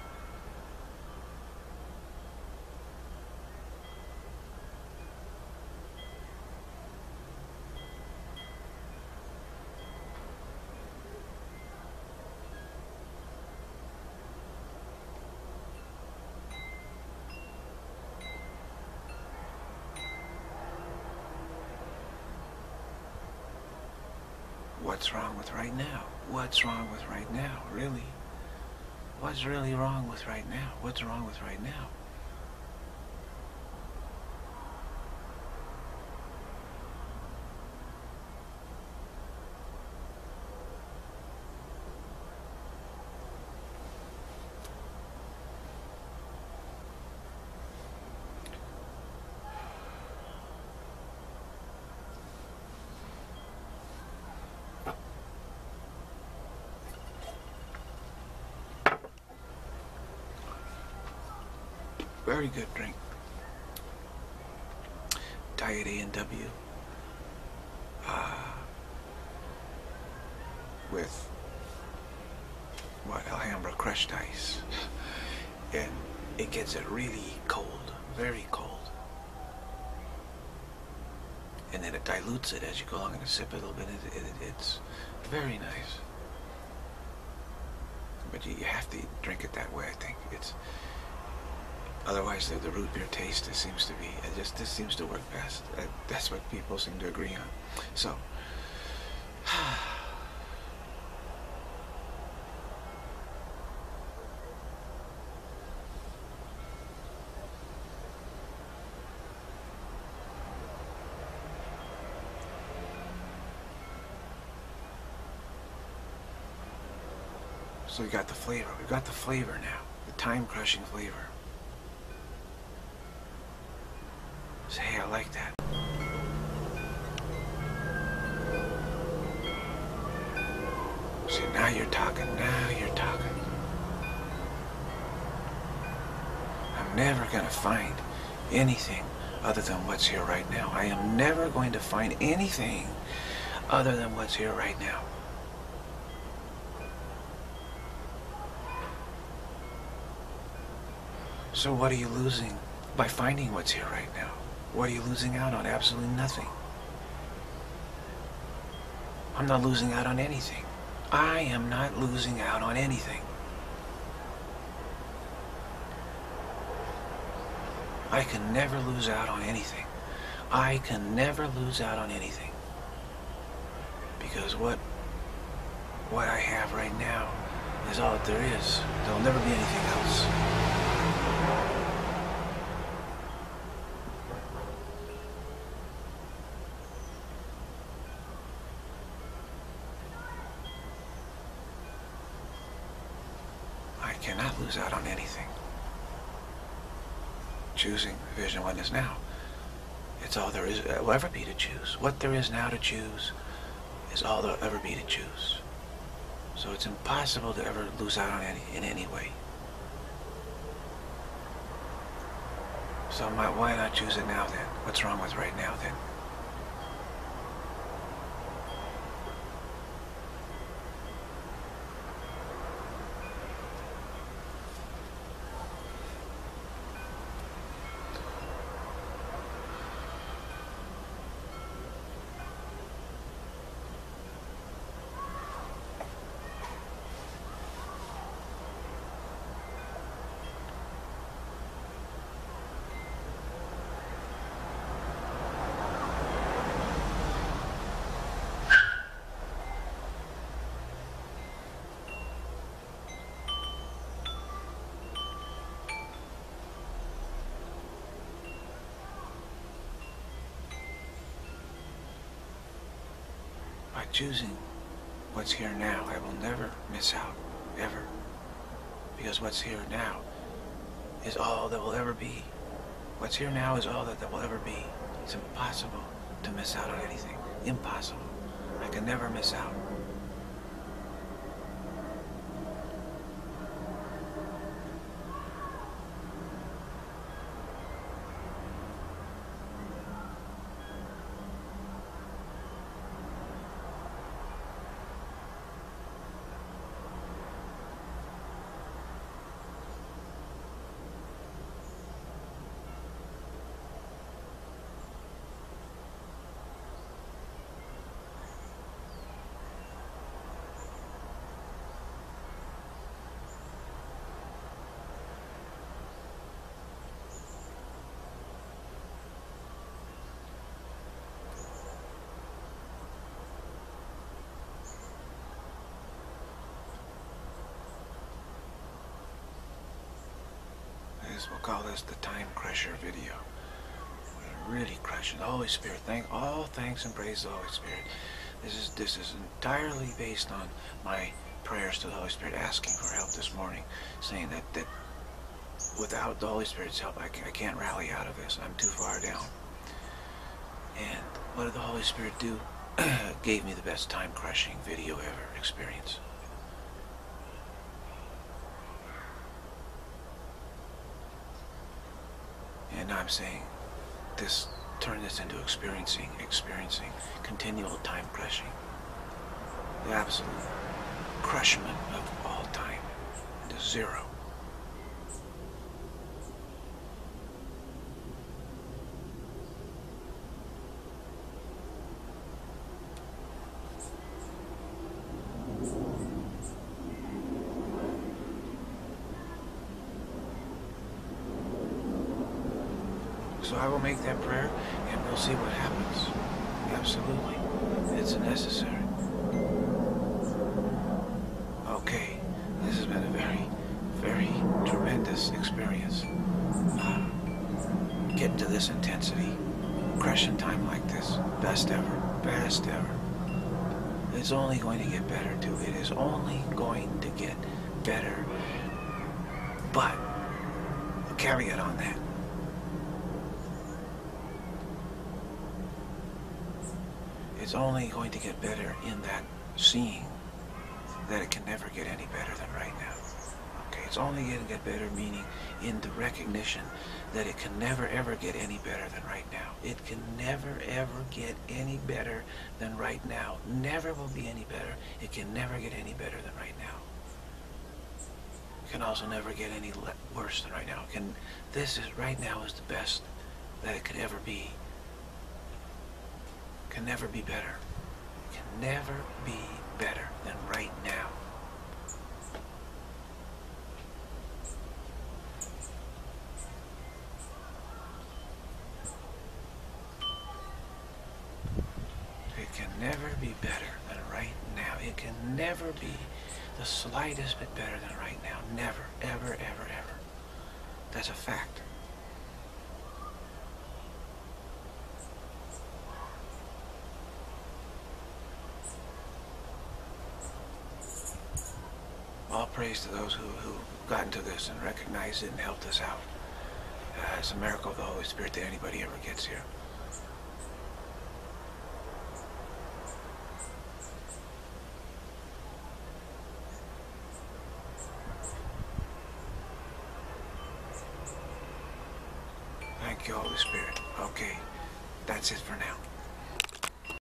What's wrong with right now? What's wrong with right now? Really? What's really wrong with right now? What's wrong with right now? Very good drink. Diet A and W. Uh, with what? Alhambra crushed ice. And it gets it really cold. Very cold. And then it dilutes it as you go along and sip it a little bit. It, it, it's very nice. But you, you have to drink it that way, I think. It's Otherwise, the, the root beer taste, it seems to be, it just, this seems to work best. Uh, that's what people seem to agree on. So, so we got the flavor. We've got the flavor now. The time-crushing flavor. Say, hey, I like that. See, now you're talking, now you're talking. I'm never going to find anything other than what's here right now. I am never going to find anything other than what's here right now. So what are you losing by finding what's here right now? What are you losing out on? Absolutely nothing. I'm not losing out on anything. I am not losing out on anything. I can never lose out on anything. I can never lose out on anything. Because what what I have right now is all that there is. There'll never be anything else. I cannot lose out on anything. Choosing Vision-Oneness now. It's all there is, will ever be to choose. What there is now to choose is all there'll ever be to choose. So it's impossible to ever lose out on any in any way. So my, why not choose it now then? What's wrong with right now then? By choosing what's here now, I will never miss out, ever. Because what's here now is all that will ever be. What's here now is all that there will ever be. It's impossible to miss out on anything. Impossible. I can never miss out. We'll call this the Timecruncher video. We're really crushing the Holy Spirit. Thank all thanks and praise the Holy Spirit. This is this is entirely based on my prayers to the Holy Spirit, asking for help this morning, saying that that without the Holy Spirit's help, I, I can't rally out of this. I'm too far down. And what did the Holy Spirit do? Gave me the best time-crushing video ever experienced. And I'm saying, this, turn this into experiencing, experiencing continual time crushing. The absolute crushment of all time into zero. So I will make that prayer, and we'll see what happens. Absolutely. It's necessary. Okay. This has been a very, very tremendous experience. Um, getting to this intensity, crushing time like this, best ever, best ever. It's only going to get better, too. It is only going to get better. But, a caveat on that. It's only going to get better in that seeing that it can never get any better than right now. Okay, It's only going to get better, meaning in the recognition that it can never ever get any better than right now. It can never ever get any better than right now. Never will be any better. It can never get any better than right now. It can also never get any le worse than right now. It can, this is right now is the best that it could ever be. It can never be better. It can never be better than right now. It can never be better than right now. It can never be the slightest bit better than right now. Never, ever, ever, ever. That's a fact. All praise to those who, who got into this and recognized it and helped us out. Uh, it's a miracle of the Holy Spirit that anybody ever gets here. Thank you, Holy Spirit. Okay, that's it for now.